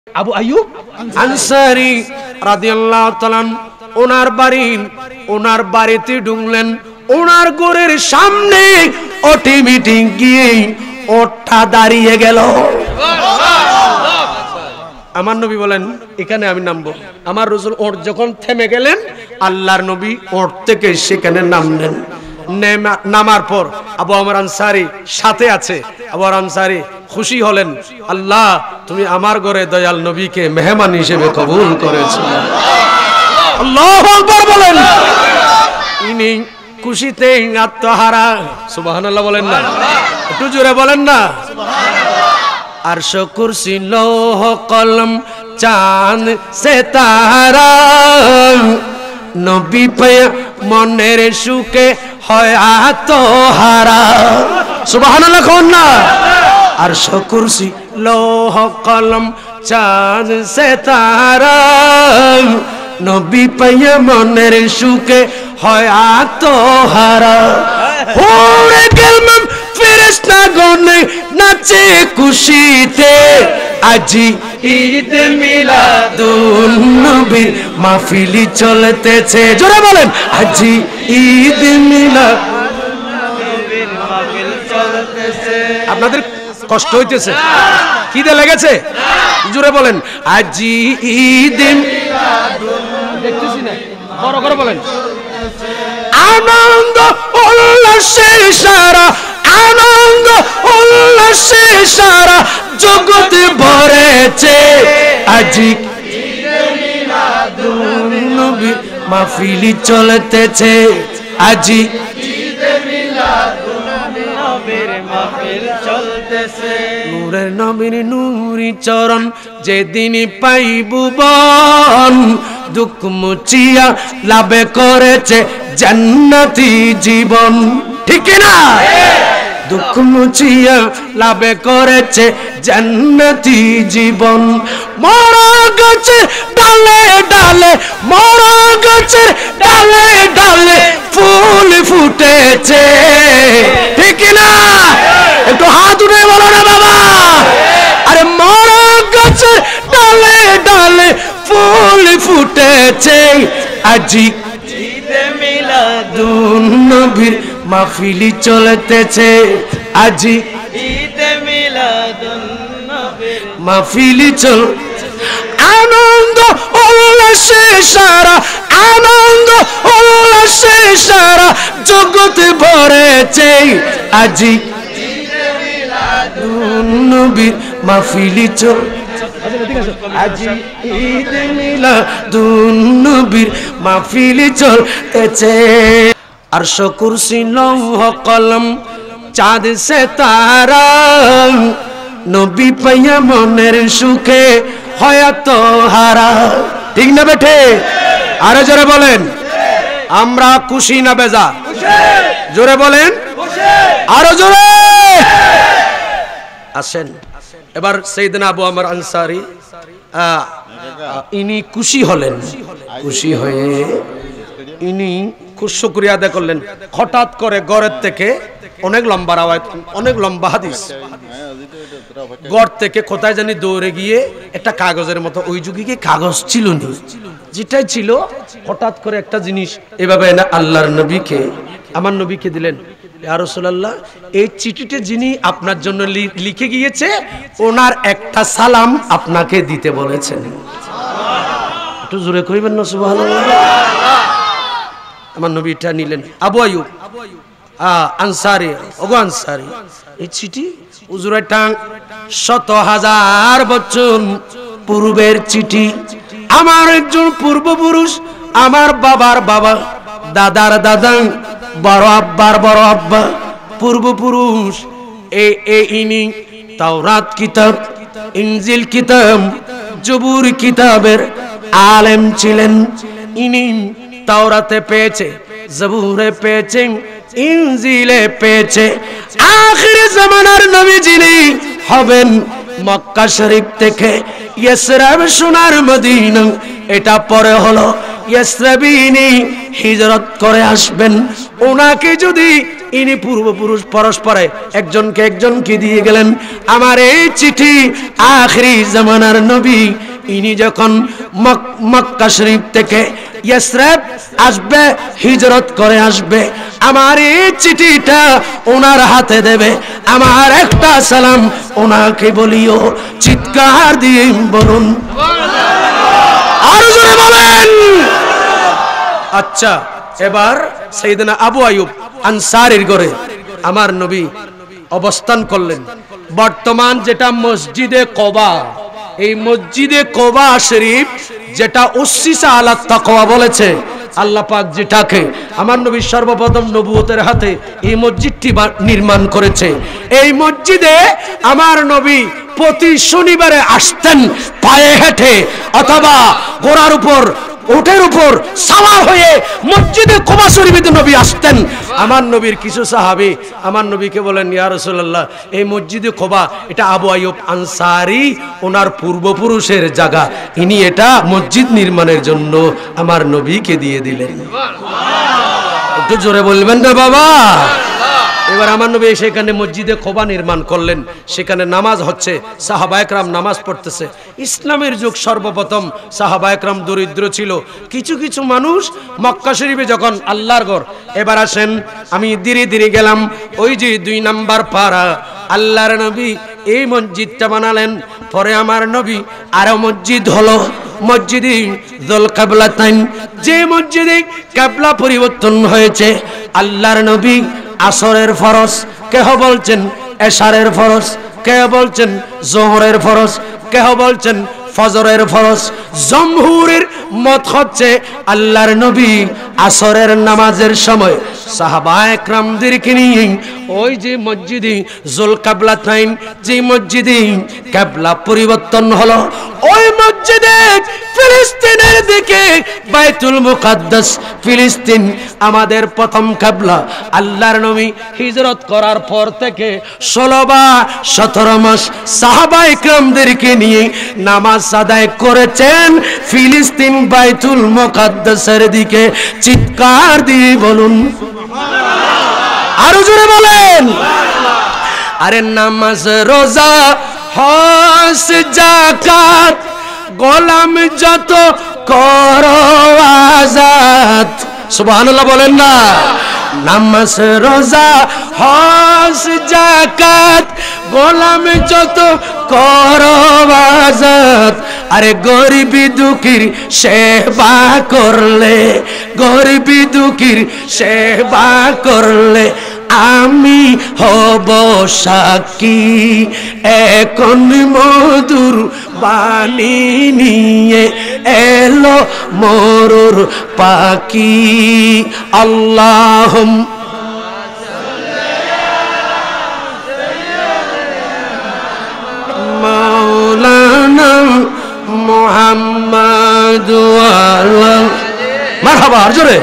আবু আইয়ুব আনসারী রাদিয়াল্লাহু তাআলা ওনার বাড়িতে ঢুকলেন। ওনার ঘরের সামনে অটোমেটিক গিয়ে ওঠা দাঁড়িয়ে গেল। আমার নবী বলেন এখানে আমি নামবো। আমার রাসূল ওর যখন থেমে গেলেন, আল্লাহর নবী ওর থেকে সেখানে নামলেন। নামার পর আবু আমর আনসারী সাথে আছে। আবু আমর আনসারী খুশি হলেন, আল্লাহ তুমি আমার ঘরে দয়াল নবীকে মেহমান হিসেবে কবুল করেছো। আল্লাহু আকবার বলেন। ইনি খুশিতে আত্মহারা। সুবহানাল্লাহ বলেন না, একটু জোরে বলেন না। আরশ কুরসি লৌহ কলম চাঁদ সিতারা নবী পায়া মনের সুখে হয় আত্মহারা। সুবহানাল্লাহ কোন না। আরশ কুরসি লৌহ কলম চাঁদ সিতারা নবী পায়া মনের সুখে হয় আত্মহারা। ওরে গেলম ফেরেশতা গনে নাচে খুশিতে আজি ঈদ মিলাদুন নবী মাহফিলি চলতেছে। জোরে বলেন আজি ঈদ মিলাদুন নবীর মাহফিল চলতেছে। আপনাদের কষ্ট হইতেছে, খিদে লেগেছে? জোরে বলেন আজি ঈদ মিলাদুন। দেখতেছি না, বড় করে বলেন। আনন্দ উল্লাসে সারা, আনন্দ উল্লাসে সারা জগৎ ভরেছে আজি ঈদে মিলাদুন নবী মাহফিলি চলতেছে। আজি ঈদে মিলাদুন নবীর মাহফিল চলতেছে। নূরের নবীর নূরি চরণ যেদিন পাইব বন দুঃখ মুছিয়া লাভে করেছে জান্নাতি জীবন। ঠিক না? দুঃখ মুছিয়া লাভে করেছে জান্নাতি জীবন। মরা গাছের ডালে ডালে, মরা গাছের ডালে ডালে ফুল ফুটেছে। ঠিক না? একটু হাত উঠে বলো না বাবা। আরে মরা গাছের ডালে ডালে ফুল ফুটেছে আজি ঈদে মিলাদুন নবীর মাহফিলি চলতেছে। আজি ঈদে মিলাদুন নবীর মাহফিলি চল। আনন্দ উল্লাসে সারা, আনন্দ উল্লাসে সারা জগৎ ভরেছে আজি ঈদে মিলাদুন নবীর মাহফিলি চল। আজি ঈদ মিলাদুন নবীর মাহফিলি চলতেছে। আরশ কুরসি লৌহ কলম চাঁদ সিতারা নবী পাইয়া মনের সুখে হয় আত্মহারা। ঠিক না বেঠে? আরে জোরে বলেন আমরা খুশি না বেজা? জোরে বলেন, আরো জোরে। আসেন এবার সাইয়েদনা আবু আমর আনসারী ইনি খুশি হলেন। খুশি হয়ে ইনি খুব শুকরিয়া আদায় করলেন। হঠাৎ করে ঘরের থেকে অনেক লম্বা রাওয়ায়াত, অনেক লম্বা হাদিস, ঘর থেকে কোথায় জানি দৌড়ে গিয়ে একটা কাগজের মতো, ওই যুগে কি কাগজ ছিল না, যেটাই ছিল হঠাৎ করে একটা জিনিস এভাবে না আল্লাহর নবীকে, আমার নবীকে দিলেন। ইয়া রাসূলুল্লাহ এই চিঠিতে যিনি আপনার জন্য লিখে গিয়েছে ওনার একটা সালাম আপনাকে দিতে বলেছেন। একটু জোরে কইবেন না সুবহানাল্লাহ। আমার নবীটা নিলেন। আবু আইয়ুব আনসারী, ওগো আনসারী এই চিঠি হুজুরের টাং ১০০০০০ বছর পূর্বের চিঠি। আমার একজন পূর্বপুরুষ, আমার বাবার বাবা, দাদার দাদা, বড় আব্বার বড় আব্বা, পূর্বপুরুষ ইনি তাওরাত কিতাব, ইনজিল কিতাব, জবুর কিতাবের আলেম ছিলেন। ইনি তাওরাতে পেয়েছে, জবুরে পেয়েছে, ইনজিলে পেয়েছে। আখির জামানার নবী যিনি হবেন মক্কা শরীফ থেকে ইসরাব সোনার মদিনা, এটা পরে হলো ইসরাবিনী হিজরত করে আসবেন। ওনাকে যদি ইনি পূর্বপুরুষ পরস্পরে একজনকে একজনকে দিয়ে গেলেন। আমার এই চিঠি আখিরি জামানার নবী ইনি যখন মক্কা শরীফ থেকে ইয়াসরিব আসবে, হিজরত করে আসবে, আমার এই চিঠিটা ওনার হাতে দেবে। আমার একটা সালাম ওনাকে বলিও, চিৎকার দিয়ে বলুন আর জোরে বলেন। আচ্ছা, এবার সাইয়েদনা আবু আইয়ুব আনসারীর ঘরে আমার নবী অবস্থান করলেন। বর্তমান যেটা মসজিদে কোবা, এই মসজিদে কোবা শরীফ যেটা উসসিসা আলা তাকওয়া বলেছে আল্লাহ পাক, যেটাকে আমার নবী সর্বপ্রথম নবুয়তের হাতে এই মসজিদটি নির্মাণ করেছে। এই মসজিদে আমার নবী প্রতি শনিবারে আসতেন পায়ে হেঁটে অথবা ঘোড়ার উপর, উটের উপর সাওয়ার হয়ে মসজিদে কোবা শরীফে নবী আসতেন। আমার নবীর কিছু সাহাবী আমার নবীকে বলেন, ইয়া রাসূলুল্লাহ, এই মসজিদে কোবা এটা আবু আইয়ুব আনসারী ওনার পূর্বপুরুষের জায়গা, ইনি এটা মসজিদ নির্মাণের জন্য আমার নবীকে দিয়ে দিলেন। একটু জোরে বলবেন না বাবা। এবার আমার নবী সেখানে মসজিদে কোবা নির্মাণ করলেন, সেখানে নামাজ হচ্ছে, সাহাবায়ে কেরাম নামাজ পড়তেছে। ইসলামের যুগ সর্বপ্রথম সাহাবায়ে কেরাম দরিদ্র ছিল। কিছু কিছু মানুষ মক্কা শরীফে যখন আল্লাহর ঘর, এবার আসেন আমি ধীরে ধীরে গেলাম, ওই যে 2 নাম্বার পাড়া আল্লাহর নবী এই মসজিদটা বানালেন। পরে আমার নবী আরো মসজিদ হলো, মসজিদে যুল কিবলাতাইন, যে মসজিদে কিবলা পরিবর্তন হয়েছে। আল্লাহর নবী আসরের ফরজ কেহ বলছেন, এশারের ফরজ কেহ বলছেন, যোহরের ফরজ কেহ বলছেন, ফজরের ফরজ। জমহুরের মত হচ্ছে আল্লাহর নবী আসরের নামাজের সময় সাহাবায়ে কেরামদেরকে নিয়ে ওই যে মসজিদে যুল কিবলাতাইন, যে মসজিদে কিবলা পরিবর্তন হলো, ওই মসজিদে ফিলিস্তিনের দিকে বাইতুল মুকাদ্দাস, ফিলিস্তিন আমাদের প্রথম কিবলা। আল্লাহর নবী হিজরত করার পর থেকে 16 বা 17 মাস সাহাবায়ে কেরামদেরকে নিয়ে নামাজ আদায় করেছেন ফিলিস্তিন বাইতুল মুকাদ্দাসের দিকে। চিৎকার দিয়ে বলুন আরো জোরে বলেন। আরে নামাজ, রোজা, হজ, যাকাত, গোলাম যত করো আজাদ। সুবহানাল্লাহ বলেন না। নামাজ, রোজা, হজ, যাকাত, গোলাম যত করো আজাদ। আরে গরিবি দুঃখীর সেবা করলে, গরিবি দুঃখীর সেবা করলে আমি হব সাক্ষী। এখন মধুর বাণী নিয়ে এলো মরুর পাখি। আল্লাহুম মাওলানা মুহাম্মদ ওয়া মারহাবা জোরে।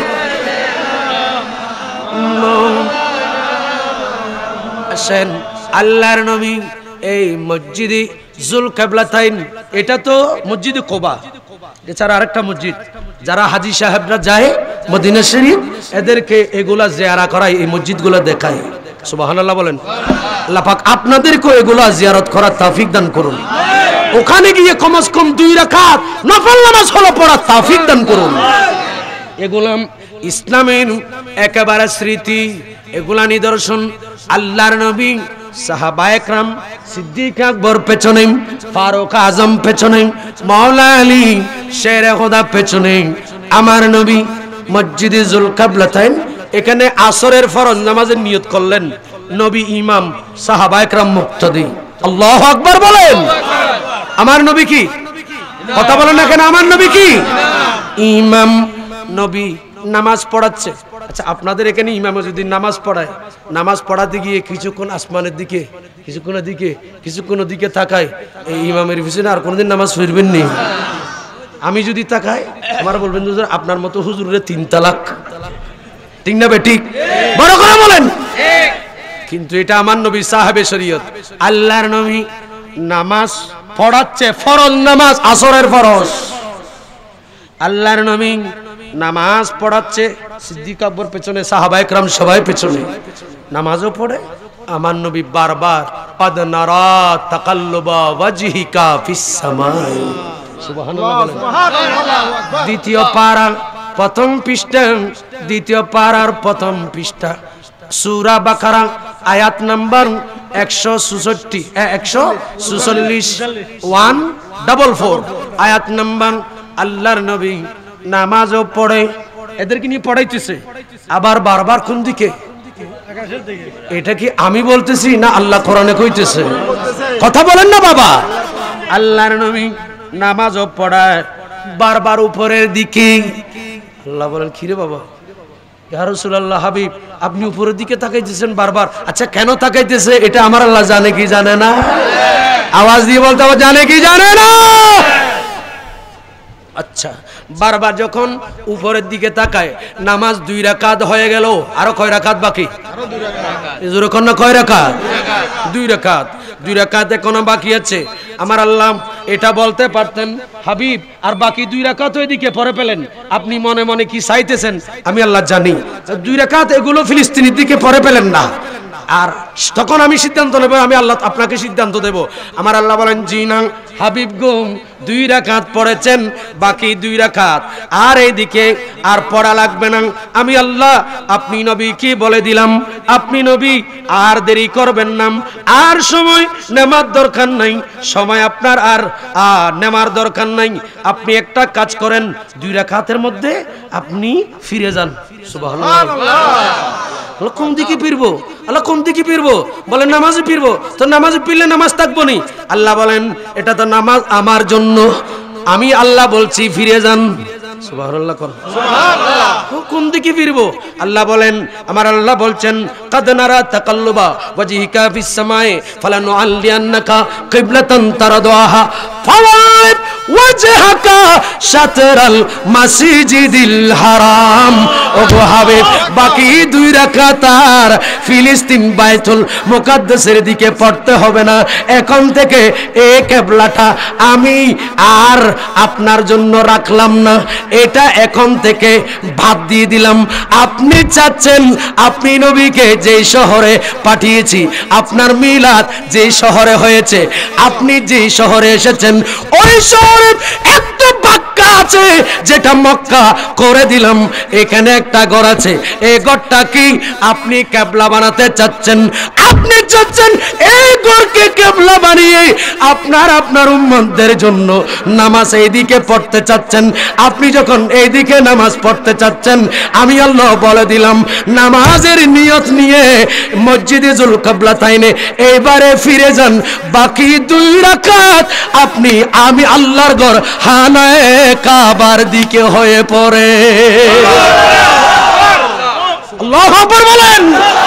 আল্লাহর নবী এই মসজিদে যুল কিবলাতাইন, এটা তো মসজিদে কোবা, এছাড়া আরেকটা মসজিদ যারা হাজী সাহেবরা যায় মদিনা শরীফ, এদেরকে এগুলা জিয়ারা করায়, এই মসজিদগুলো দেখায়। সুবহানাল্লাহ বলেন। আল্লাহ পাক আপনাদেরকে এগুলা জিয়ারত করার তৌফিক দান করুন। ওখানে গিয়ে কমস কম 2 রাকাত নফল নামাজ হলো পড়ার তৌফিক দান করুন। এগুলা ইসলামের একেবারে স্মৃতি, এগুলা নিদর্শন। আল্লাহর নবী সাহাবায়ে কেরাম, সিদ্দিক আকবর পেছনে, ফারুক আজম পেছনে, মাওলা আলী শেরে খোদা পেছনে, আমার নবী মসজিদে যুল কিবলাতাইন এখানে আসরের ফরজ নামাজের নিয়ত করলেন। নবী ইমাম, সাহাবায়ে কেরাম মুক্তাদি। আল্লাহু আকবার বলেন। আমার নবী কি কথা বলেন না কেন? আমার নবী কি ইমাম। নবী নামাজ পড়াচ্ছে। আচ্ছা, আপনাদের এখানে ইমামে যদি নামাজ পড়ায়, নামাজ পড়াতে গিয়ে কিছুক্ষণ আসমানের দিকে, কিছুক্ষণের দিকে, কিছুক্ষণ দিকে তাকায়, এই ইমামের পিছনে আর কোনোদিন নামাজ পড়বেন নি? আমি যদি তাকাই আমার বলবেন হুজুর আপনার মতো হুজুরের 3 তালাক। ঠিক না বে ঠিক? বড় করে বলেন। কিন্তু এটা আমার নবী সাহেবে শরীয়ত। আল্লাহর নবী নামাজ পড়াচ্ছে, ফরজ নামাজ, আসরের ফরজ। আল্লাহর নবী নামাজ পড়াচ্ছে, সিদ্দিক আকবর পেছনে, সাহাবায়ে কেরাম সবাই পেছনে, নামাজও পড়ে। আমার নবী বারবার কাদ নারা তাকাল্লুবা ওয়াজহিকা ফিস সামাই, সুবহানাল্লাহ। দ্বিতীয় পারা প্রথম পৃষ্ঠা, দ্বিতীয় পারার প্রথম পৃষ্ঠা, সূরা বাকারা আয়াত নাম্বার 146 144 আয়াত নাম্বার। আল্লাহর নবী নামাজও পড়ে, এদেরকে নিয়ে পড়াইতেছে, আবার বারবার কোন দিকে? এটা কি আমি বলতেছি না আল্লাহ কোরআনে কইতেছে? কথা বলেন না বাবা। আল্লাহর নবী নামাজও পড়ায়, বারবার উপরের দিকে। আল্লাহ বলেন, কি রে বাবা, ইয়া রাসূলুল্লাহ, হাবিব আপনি উপরের দিকে তাকাইতেছেন বারবার, আচ্ছা কেন তাকাইতেছে এটা আমার আল্লাহ জানে কি জানে না? আওয়াজ দিয়ে বলতে হবে, জানে কি জানে না? আচ্ছা, বারবার যখন উপরের দিকে তাকায়, নামাজ 2 রাকাত হয়ে গেল, আরো কয় রাকাত বাকি? আরো 2 রাকাত। এজোরে কোন কয় রাকাত? 2 রাকাত। 2 রাকাত এখনো বাকি আছে। আমার আল্লাহ এটা বলতে পারতেন, হাবিব আর বাকি 2 রাকাত ওইদিকে পড়ে ফেলেন, আপনি মনে মনে কি চাইতেছেন আমি আল্লাহ জানি। 2 রাকাত এগুলো ফিলিস্তিনের দিকে পড়ে ফেলেন না, আর তখন আমি সিদ্ধান্ত নেব, আমি আল্লাহ আপনাকে সিদ্ধান্ত দেব। আমার আল্লাহ বলেন, জি না হাবিব গো, 2 রাকাত পড়েছেন, বাকি 2 রাকাত, আর এইদিকে আর পড়া লাগবে না। আমি আল্লাহ আপনি নবী কি বলে দিলাম, আপনি নবী আর দেরি করবেন না, আর সময় নেমার দরকার নাই, সময় আপনার আর নেমার দরকার নাই। আপনি একটা কাজ করেন, 2 রাকাতের মধ্যে আপনি ফিরে যান। সুবহানাল্লাহ। কোন দিকে ফিরবো? আল্লাহ কোন দিকে ফিরবো? বলেন নামাজে ফিরবো। তো নামাজে ফিরলে নামাজ থাকবো নি? আল্লাহ বলেন, এটা তো নামাজ আমার জন্য, আমি আল্লাহ বলছি ফিরে যান। সুবহানাল্লাহ। সুবহানাল্লাহ। কোন দিকে ফিরবো? আল্লাহ বলেন, আমার আল্লাহ বলছেন, কাদ নারা তাকাল্লুবা ওয়াজহিকা ফিস সামায়ে ফালানুআল্লিয়ান্নাকা কিবলাতান তারদাহা ফাওয়াল্লি ওয়াজহাকা শাতরাল মাসজিদিল হারাম। ও গো হাবিব, বাকি 2 রাকাত আর ফিলিস্তিন বাইতুল মুকাদ্দাসের দিকে পড়তে হবে না। এখন থেকে এই কিবলাটা আমি আর আপনার জন্য রাখলাম না, এটা এখন থেকে বাদ দিয়ে দিলাম। আপনি চাচ্ছেন আপনি নবীকে যেই শহরে পাঠিয়েছি, আপনার মিলাদ যেই শহরে হয়েছে, আপনি যেই শহরে এসেছেন, ওই শহরে একটা বাক্কা আছে যেটা মক্কা করে দিলাম, এখানে একটা ঘর আছে, এই ঘরটা কি আপনি কিবলা বানাতে চাচ্ছেন? আপনি চাচ্ছেন এই ঘরকে কিবলা বানিয়ে আপনার উম্মতদের জন্য নামাজ এইদিকে পড়তে চাচ্ছেন। আপনি যখন এইদিকে নামাজ পড়তে চাচ্ছেন, আমি আল্লাহ বলে দিলাম, নামাজের নিয়ত নিয়ে মসজিদে যুলকিবলাতাইনে এইবারে ফিরে যান। বাকি 2 রাকাত আপনি আমি আল্লাহর ঘর হানায়ে কাবার দিকে হয়ে পড়ে। আল্লাহু আকবার বলেন।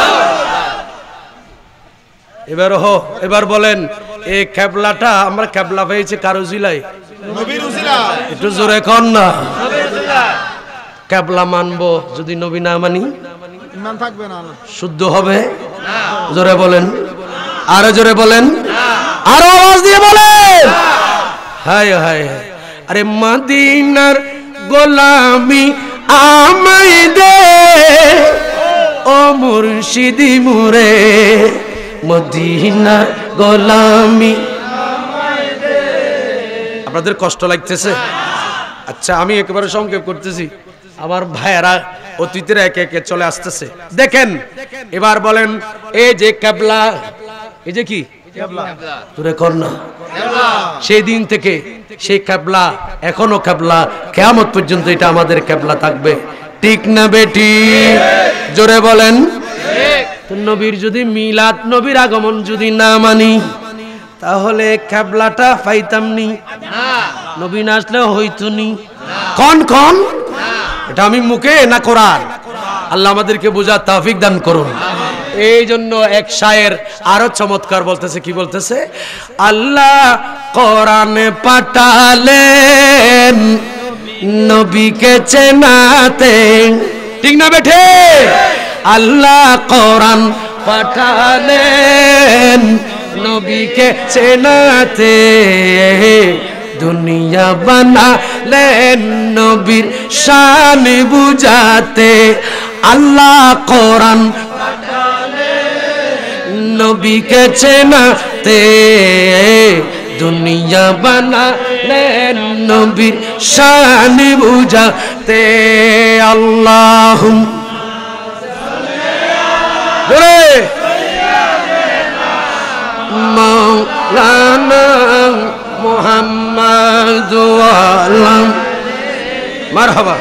এবার বলেন, এই কিবলাটা আমরা কিবলা পেয়েছি কার উসিলায়? নবীর উসিলায়। একটু জোরে কোন না। নবীর উসিলায়। কিবলা মানবো, যদি নবী না মানি ঈমান থাকবে না, শুদ্ধ হবে না। জোরে বলেন, আরো জোরে বলেন, আরো আওয়াজ দিয়ে বলেন। হায় হায়, আরে মদিনার গোলামি আমায় দে, ও মুর্শিদি মুরে, মদিনার গোলামি আমায় দে। আপনাদের কষ্ট লাগতেছে? আচ্ছা, আমি একেবারে সংক্ষেপ করতেছি, আমার ভাইয়েরা অতীতের একে একে চলে আসতেছে। দেখেন, এবার বলেন, এই যে কিবলা, এই যে কি কিবলা, তোরে কর না, সেই দিন থেকে সেই কিবলা এখনো কিবলা, কিয়ামত পর্যন্ত এটা আমাদের কিবলা থাকবে। ঠিক না বেটি? জোরে বলেন। নবীর যদি মিলাদ, নবীর আগমন যদি না মানি, তাহলে কিবলাটা পাইতাম নি, নবী না আসলে হইতো নি। কোন কোন এটা আমি মুখে না কোরআন? আল্লাহ আমাদেরকে বোঝার তৌফিক দান করুন। এই জন্য এক শায়ের আরো চমৎকার বলতেছে, কি বলতেছে? আল্লাহ কোরআনে পাঠালেন নবীকে চেনাতে। ঠিক না বেঠে? আল্লাহ কোরআন পাঠালেন নবীকে চেনাতে, দুনিয়া বানালেন নবীর শান বুঝাতে আল্লাহ কোরআন নবীকে চেনাতে দুনিয়া বানালেন নবীর শান বুঝাতে আল্লাহুম্মা মাওলানা মুহাম্মদ ওয়ালাম মারহাবা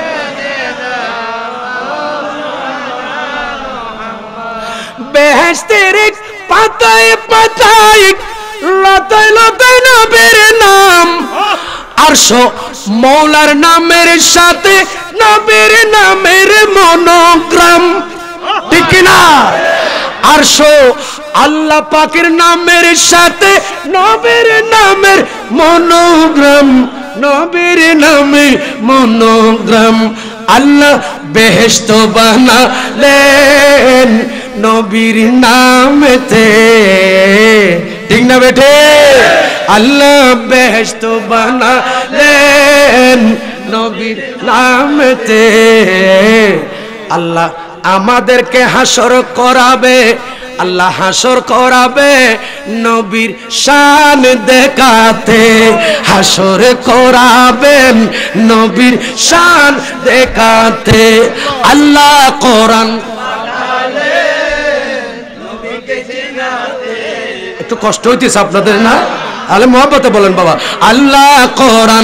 বেহেশতের পাতায় পাতায় লতায় লতায় নবীর নাম আরশ মওলার নামের সাথে নবীর নামের মনোগ্রাম ঠিক না আরশ আল্লাহ পাকের নামের সাথে নবীর নামের মনোগ্রাম নবীর নামের মনোগ্রাম আল্লাহ বেহেশত বানালেন নবীর নামেতে ঠিক না বেটে আল্লাহ বেহেশত বানালেন নবীর নামেতে আল্লাহ আমাদেরকে হাসর করাবে আল্লাহ হাসর করাবে নবীর শান দেখাতে হাসর করাবেন নবীর শান দেখাতে আল্লাহ কোরআন একটু কষ্ট হইতেছে আপনাদের না আলে মহব্বতে বলেন বাবা আল্লাহ কোরআন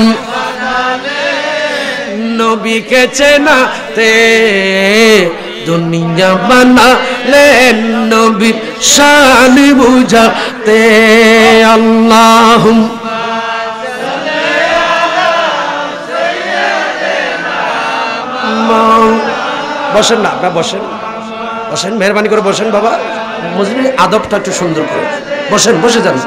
নবীকে চেনাতে দুনিয়া বানালেন নবীর শান বুঝাতে আল্লাহুম্মা বসেন না আপনারা বসেন বসেন মেহরবানি করে বসেন বাবা মজলিসের আদবটা একটু সুন্দর করে বসেন বসে যান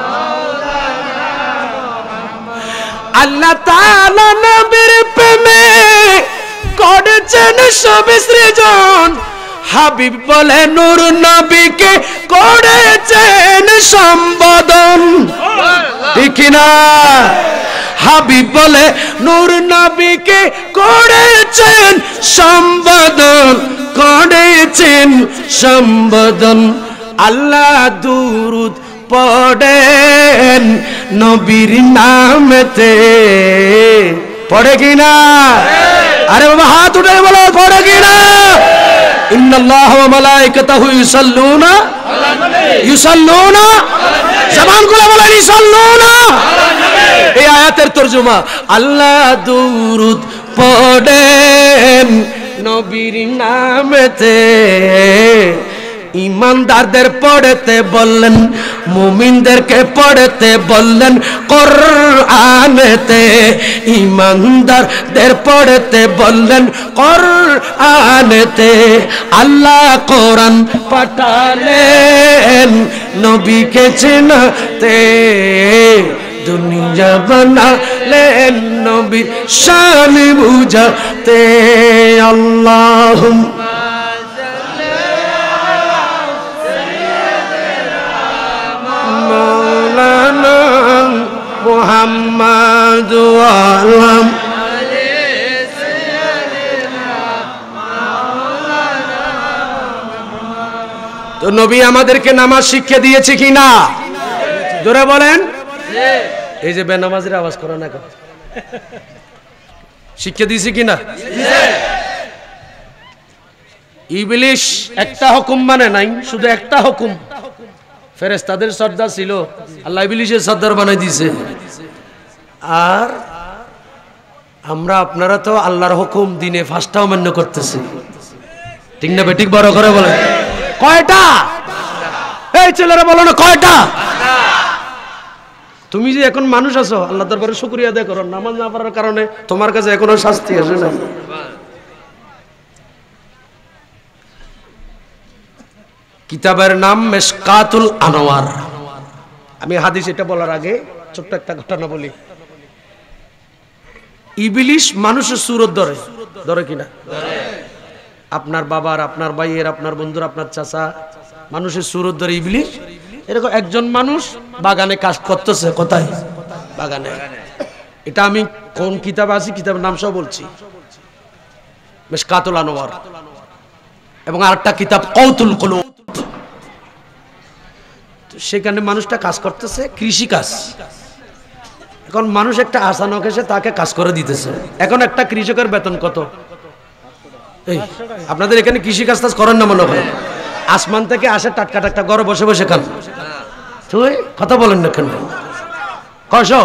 আল্লাহ তাআলা নবীর প্রেমে করেছেন সব সৃজন হাবিব বলে নূর নবীকে করেছেন সম্বোধন ঠিক না হাবিব বলে নূর নবীকে করেছেন সম্বোধন করেছেন সম্বোধন আল্লাহ দুরুদ পড়েন নবীর নামেতে পড়ে কিনা আরে বাবা হাত উঠে বলো পড়ে কিনা ইন্নাল্লাহা ওয়া মালাইকাতাহু ইউসাল্লুনা জবান খুলে বলেন ইউসাল্লুনা এই আয়াতের তরজমা আল্লাহ দুরুদ পড়েন নবীর নামেতে ইমানদারদের পড়তে বললেন মুমিনদেরকে পড়তে বললেন কোরআনেতে ইমানদারদের পড়তে বললেন কোরআনেতে আল্লাহ কোরআন পাঠালেন নবীকে চেনাতে দুনিয়া বানালেন নবীর শান বুঝাতে আল্লাহুম্মা মুহাম্মদ ওয়ালাম তো নবী আমাদেরকে নামাজ শিক্ষা দিয়েছে কি না জোরে বলেন এই যে বেনামাজির আওয়াজ করো না শিক্ষা দিয়েছে কি না ইবলিশ একটা হুকুম মানে নাই শুধু একটা হুকুম ফেরেশতাদের সর্দার ছিল আল্লাহ ইবলিশের সর্দার বানাই দিয়েছে আর আমরা আপনারা তো আল্লাহর হুকুম দিনে ফাস্টা অমান্য করতেছি ঠিক না বেঠিক বড় করে বলেন কয়টা এই ছেলেরা বলো না কয়টা তুমি যে এখন মানুষ আছো আল্লাহ দরবারে শুকরিয়া আদায় করো নামাজ না পড়ার কারণে তোমার কাছে এখনো শাস্তি আসে না কিতাবের নাম মিশকাতুল আনওয়ার আমি হাদিস এটা বলার আগে ছোট্ট একটা ঘটনা বলি ইবলিশ মানুষের সুরত ধরে ধরে কিনা আপনার বাবার আপনার ভাইয়ের আপনার বন্ধুর আপনার চাচা মানুষের সুরত ধরে ইবলিশ এরকম একজন মানুষ বাগানে কাজ করতেছে কোথায় বাগানে এটা আমি কোন কিতাবে আছে কিতাবের নাম সব বলছি, মিশকাতুল আনওয়ার, এবং আরেকটা কিতাব কওতুল কুলুব। সেখানে মানুষটা কাজ করতেছে কৃষি কাজ। এখন মানুষ একটা আসানক এসে তাকে কাজ করে দিতেছে। এখন একটা কৃষকের বেতন কত? এই আপনাদের এখানে কৃষি কাজ টাজ করেন না মনে হয়? আসমান থেকে আসে টাটকা টাটকা ঘরে বসে বসে খান। তুই কথা বলেন না কেন? কয়শো?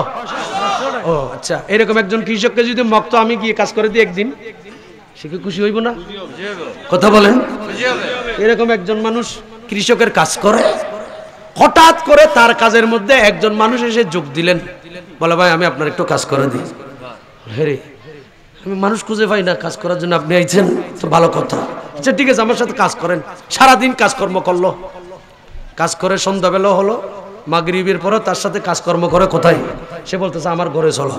ও আচ্ছা, এরকম একজন কৃষককে যদি মক্ত আমি গিয়ে কাজ করে দিই একদিন, সে কি খুশি হইব না? কথা বলেন। এরকম একজন মানুষ কৃষকের কাজ করে, হঠাৎ করে তার কাজের মধ্যে একজন মানুষ এসে যোগ দিলেন, বলে ভাই আমি আপনার একটু কাজ করে দিই। হ্যাঁ, আমি মানুষ খুঁজে পাই না কাজ করার জন্য, আপনি আইছেন তো ভালো কথা। আচ্ছা ঠিক আছে, আমার সাথে কাজ করেন। সারাদিন কাজকর্ম করলো, কাজ করে সন্ধ্যাবেলা হলো, মাগরিবের পরে তার সাথে কাজকর্ম করে কোথায়? সে বলতেছে আমার ঘরে চলো।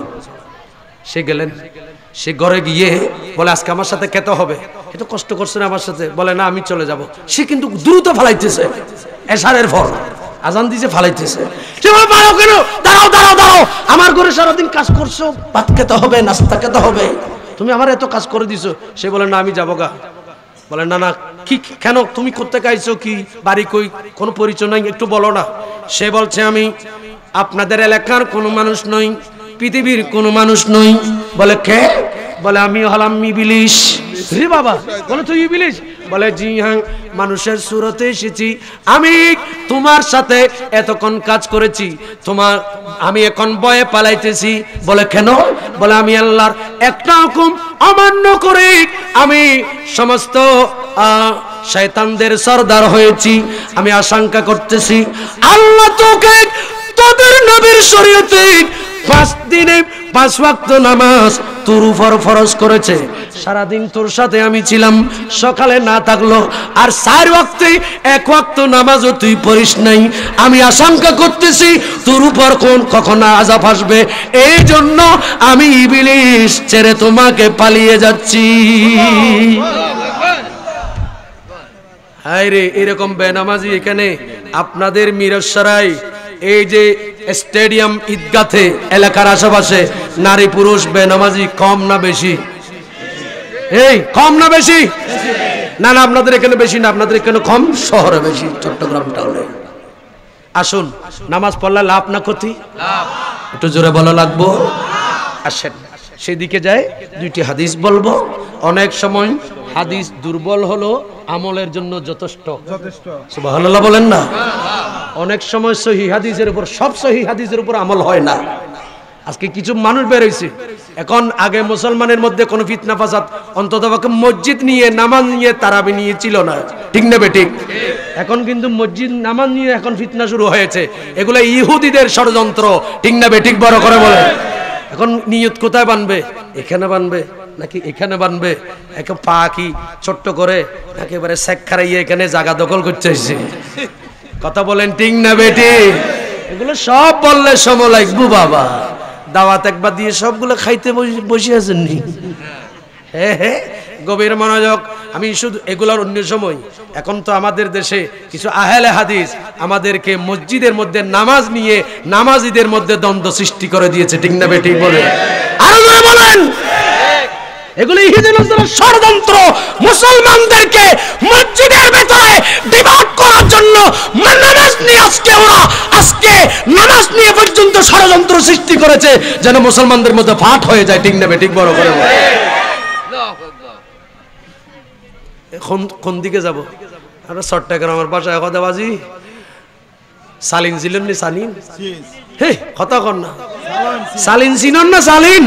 সে গেলেন, সে ঘরে গিয়ে বলে আজকে আমার সাথে খেতে হবে, এত কষ্ট করছেন আমার সাথে। বলে না আমি চলে যাব। সে কিন্তু দ্রুত ফালাইতেছে, এশারের ফল আজান দিছে ফালাইতেছে। সে বলে পারো কেন? দাঁড়াও দাঁড়াও দাঁড়াও, আমার ঘরে সারাদিন কাজ করছো, ভাত খেতে হবে, নাস্তা খেতে হবে, তুমি আমার এত কাজ করে দিছো। সে বলে না আমি যাবো গা। বলে না না, কি কেন? তুমি করতে চাইছো কি? বাড়ি কই? কোনো পরিচয় নাই, একটু বলো না। সে বলছে আমি আপনাদের এলাকার কোনো মানুষ নই, পৃথিবীর কোনো মানুষ নই। বলে কে? বলে আমি হলাম ইবলিস। রে বাবা, বলে তুই ইবলিস? বলে জি হ্যাঁ, মানুষের সুরতে এসেছি। আমি তোমার সাথে এতক্ষণ কাজ করেছি, তোমার আমি এখন ভয়ে পালাইতেছি। বলে কেন? বলে আমি আল্লাহর একটা হুকুম অমান্য করে আমি সমস্ত শয়তানদের সরদার হয়েছি। আমি আশঙ্কা করতেছি আল্লাহ তোকে তোদের নবীর শরীয়তে 5 দিনে 5 ওয়াক্ত নামাজ তোর উপর ফরজ করেছে। সারাদিন তোর সাথে আমি ছিলাম, সকালে না থাকলো আর 4 ওয়াক্তে 1 ওয়াক্ত নামাজও তুই পড়িস নাই। আমি আশঙ্কা করতেছি তোর উপর কখন আযাব আসবে, এই জন্য আমি ইবলিস ছেড়ে তোমাকে পালিয়ে যাচ্ছি। হায় রে, এরকম বেনামাজি এখানে আপনাদের মিরসরাই এই যে স্টেডিয়াম ঈদগাতে এলাকার আশেপাশে নারী পুরুষ বেনামাজি কম না বেশি? এই কম না বেশি? না না, আপনাদের এখানে বেশি না, আপনাদের এখানে কম, শহরে বেশি, চট্টগ্রাম টাউনে। আসুন, নামাজ পড়লে লাভ না ক্ষতি? একটু জোরে বলা লাগবো। আসেন সেদিকে যায়। 2টি হাদিস বলবো। অনেক সময় হাদিস দুর্বল হলো আমলের জন্য যথেষ্ট। সুবহানাল্লাহ বলেন না? অনেক সময় সহিহ হাদিসের উপর, সব সহিহ হাদিসের উপর আমল হয় না। আজকে কিছু মানুষ বের হইছে এখন, আগে মুসলমানের মধ্যে কোনো ফিতনা ফাসাদ অন্ততপক্ষে মসজিদ নিয়ে নামাজ নিয়ে তারাবি নিয়ে ছিল না, ঠিক না বেঠিক? এখন কিন্তু মসজিদ নামাজ নিয়ে এখন ফিতনা শুরু হয়েছে। এগুলো ইহুদিদের ষড়যন্ত্র, ঠিক না বেঠিক? বড় করে বলে। এখন নিয়ত কোথায় বানবে? এখানে বানবে নাকি এখানে বানবে? একে পা কি ছোট্ট করে একেবারে শেখ খারাইয়ে এখানে জায়গা দখল করতে এসেছে। কথা বলেন ঠিক না বেটি? এগুলো সব বললে সময় লাগবো বাবা। দাওয়াত একবার দিয়ে সবগুলো খাইতে বসে আছেন নি? হ্যাঁ হ্যাঁ, গভীর মনোযোগ। আমি শুধু এগুলোর অন্য সময়, এখন তো আমাদের দেশে কিছু আহলে হাদিস আমাদেরকে মসজিদের মধ্যে নামাজ নিয়ে নামাজিদের মধ্যে দ্বন্দ্ব সৃষ্টি করে দিয়েছে, ঠিক না বেটি? বলে আরো জোরে বলেন। এগুলো ইহুদিদের ষড়যন্ত্র, মুসলমানদেরকে মসজিদের ভেতরে ডিভাইড করার জন্য নামাজ নিয়ে আজকে নামাজ নিয়ে পর্যন্ত ষড়যন্ত্র সৃষ্টি করেছে, যেন মুসলমানদের মধ্যে ফাট হয়ে যায়, ঠিক না বেঠিক? বড় করে কোন দিকে যাব আমরা? চট্টগ্রামের বাসায় কথা বাজি সালিন ছিলেন নি? সালিন হে কথা কর না, সালিন চিনন না? সালিন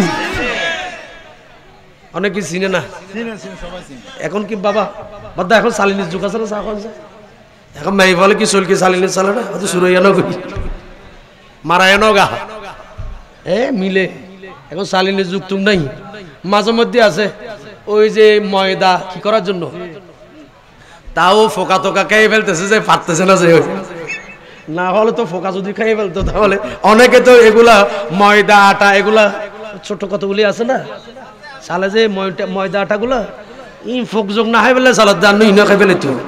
অনেকে চিনে না এখন কি বাবা বাদা? এখন সালিনের যুগ আছে না? এখন নাই বলে কি চলকে সালিনের চালে না, অত শুরু হইয়া নগি মারায় নগা মিলে। এখন সালিনের যুগ তুম নাই, মাঝে মধ্যে আছে ওই যে ময়দা কি করার জন্য, তাও ফোকা টোকা খেয়ে ফেলতেছে, যে পারতেছে না, যে না হলে তো ফোকা যদি খেয়ে ফেলতো তাহলে। অনেকে তো এগুলা ময়দা আটা এগুলা ছোট কতগুলি আছে না সালে, যে ময়দা আটা গুলা ফোক যোগ না খাই ফেলে সালাদ দান ইনা খাই ফেলে। তো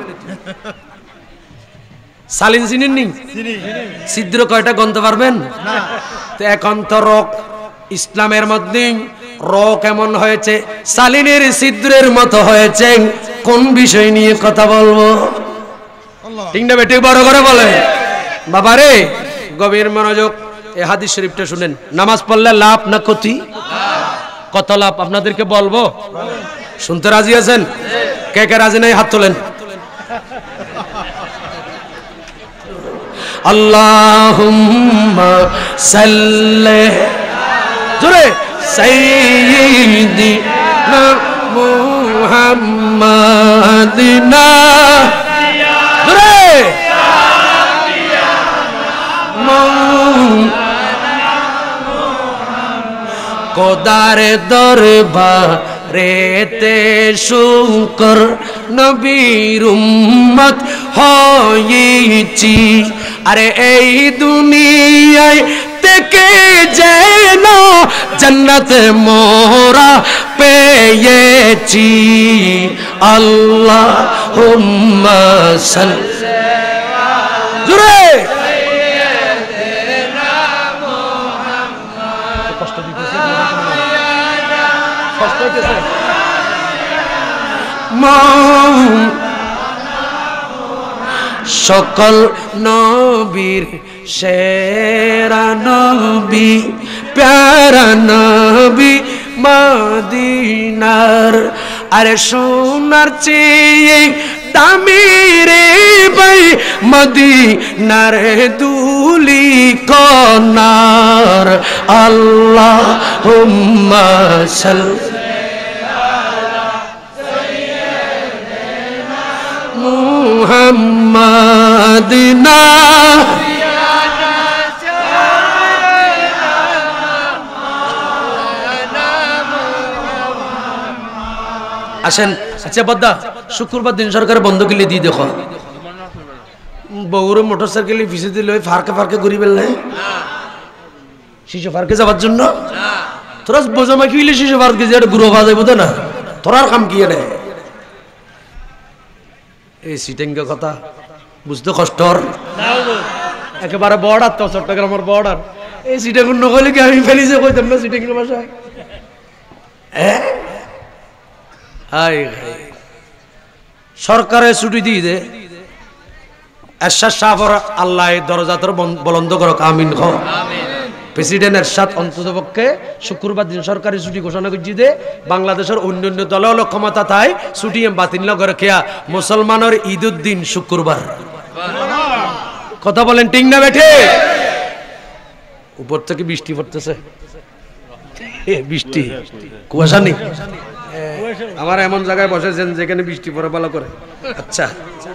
সালিন চিনেন নি? ছিদ্র কয়টা গন্তে পারবেন? তো এখন তো রক ইসলামের মধ্যে র কেমন হয়েছে, সালিনের ছিদ্রের মতো হয়েছে। কোন বিষয় নিয়ে কথা বলবো? ঠিক না বেটি? বড় করে বলে বাবারে, গভীর মনোযোগ। এই হাদিস শরীফটা শুনেন। নামাজ পড়লে লাভ না ক্ষতি? কত লাভ আপনাদেরকে বলবো, শুনতে রাজি আছেন? কে কে রাজি নাই হাত তোলেন। আল্লাহুম্মা সাল্লি জোরে সাইয়্যিদিনা মুহাম্মাদিনা জোরে কোদারে দরবারেতে শুকর নবীর উম্মত হয়েছি। আরে এই দুনিয়ায় থেকে যেন জান্নাত মোরা পেয়েছি। আল্লাহুম্মা সাল্লি জোরে সকল নবীর সেরা নবী প্যারা নবী মদিনার। আরে সোনার চেয়ে দামি রে ভাই মদিনার দুলি কনার। আল্লাহুম্মা সাল্লি মুহাম্মাদিনা আসেন। আচ্ছা বদ্দা, শুক্রবার দিন সরকার বন্ধ কিলে দিয়ে দেখো, বউরে মোটর সাইকেলে ভিসে দিল ফারকে ফারকে ঘুরি বেললে শিশু পার্কে যাওয়ার জন্য। তোরা বোঝামা কিলে শিশু পার্কে যে গুরু পাওয়া যাবো তো না, তোরার কাম কি রে? এই সিটেঙ্গা কথা বুঝতে কষ্টর, একেবারে বর্ডার তো চট্টগ্রামের বর্ডার। এই সিটেঙ্গ নকলে কি আমি ফেলিছে কইতাম না সিটেঙ্গের ভাষায়। সরকারে ছুটি দিয়ে দে, এরশাদ সাহেব আল্লাহ দরজা তোর বলন্দ করক আমিন। প্রেসিডেন্ট এরশাদ অন্ততপক্ষে শুক্রবার দিন সরকারি ছুটি ঘোষণা করছি দে। বাংলাদেশের অন্যান্য দল হলো ক্ষমতা তাই ছুটি বাতিল না করে খেয়া মুসলমানের ঈদের দিন শুক্রবার। কথা বলেন ঠিক না বেঠে? উপর থেকে বৃষ্টি পড়তেছে, বৃষ্টি কুয়াশা নেই। আমার এমন জায়গায় বসেছেন যেখানে বৃষ্টি পড়ে ভালো করে। আচ্ছা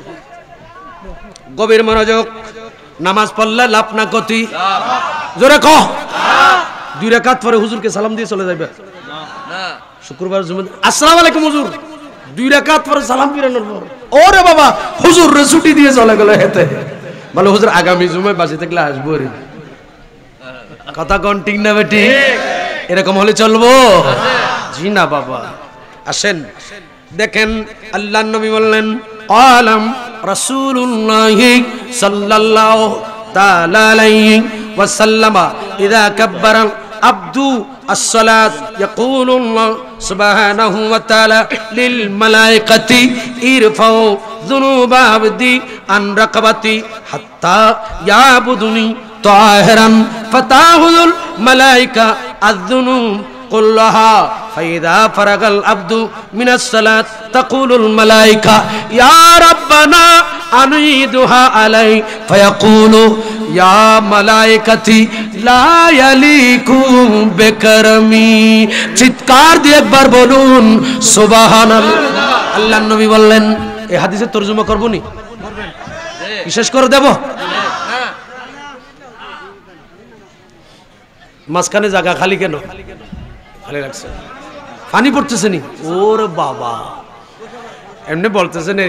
গভীর মনোযোগ। নামাজ পড়লে লাভ না ক্ষতি? জোরে কহ। 2 রাকাত পরে হুজুরকে সালাম দিয়ে চলে যাবে শুক্রবার জুমা। আসসালামু আলাইকুম হুজুর। 2 রাকাত পরে সালাম ফিরানোর পর ওরে বাবা হুজুর রে ছুটি দিয়ে চলে গেল হেতে। বলে হুজুর আগামী জুমায় বাসে থাকলে আসবো রে। কথা কোন ঠিক না বেটি? এরকম হলে চলবো? জি না বাবা। আসেন দেখেন আল্লাহর নবী বললেন আলাম রাসূলুল্লাহ সাল্লাল্লাহু তাআলা আলাইহি ওয়াসাল্লাম ইযা কাব্বারা আবদু الصلاة يقول الله سبحانه وتعالى للملائكة ارفعوا ذنوب عبدي عن رقبتي حتى يعبدني طاهرا فتأخذ الملائكة الذنوب كلها فإذا فرغ العبد من الصلاة تقول الملائكة يا ربنا أنعيدها علي فيقول يا ملائكتي لا يليق بكرمي। চিৎকার দিয়ে একবার বলুন সুবহানাল্লাহ। আল্লাহর নবী বললেন, এই হাদিসের তরজমা করব নি? বিশেষ করে দেব? মাঝখানে জায়গা খালি কেন? খালি রাখছে, পানি পড়তেছে নি? ওরে বাবা, এমনি বলতেছেন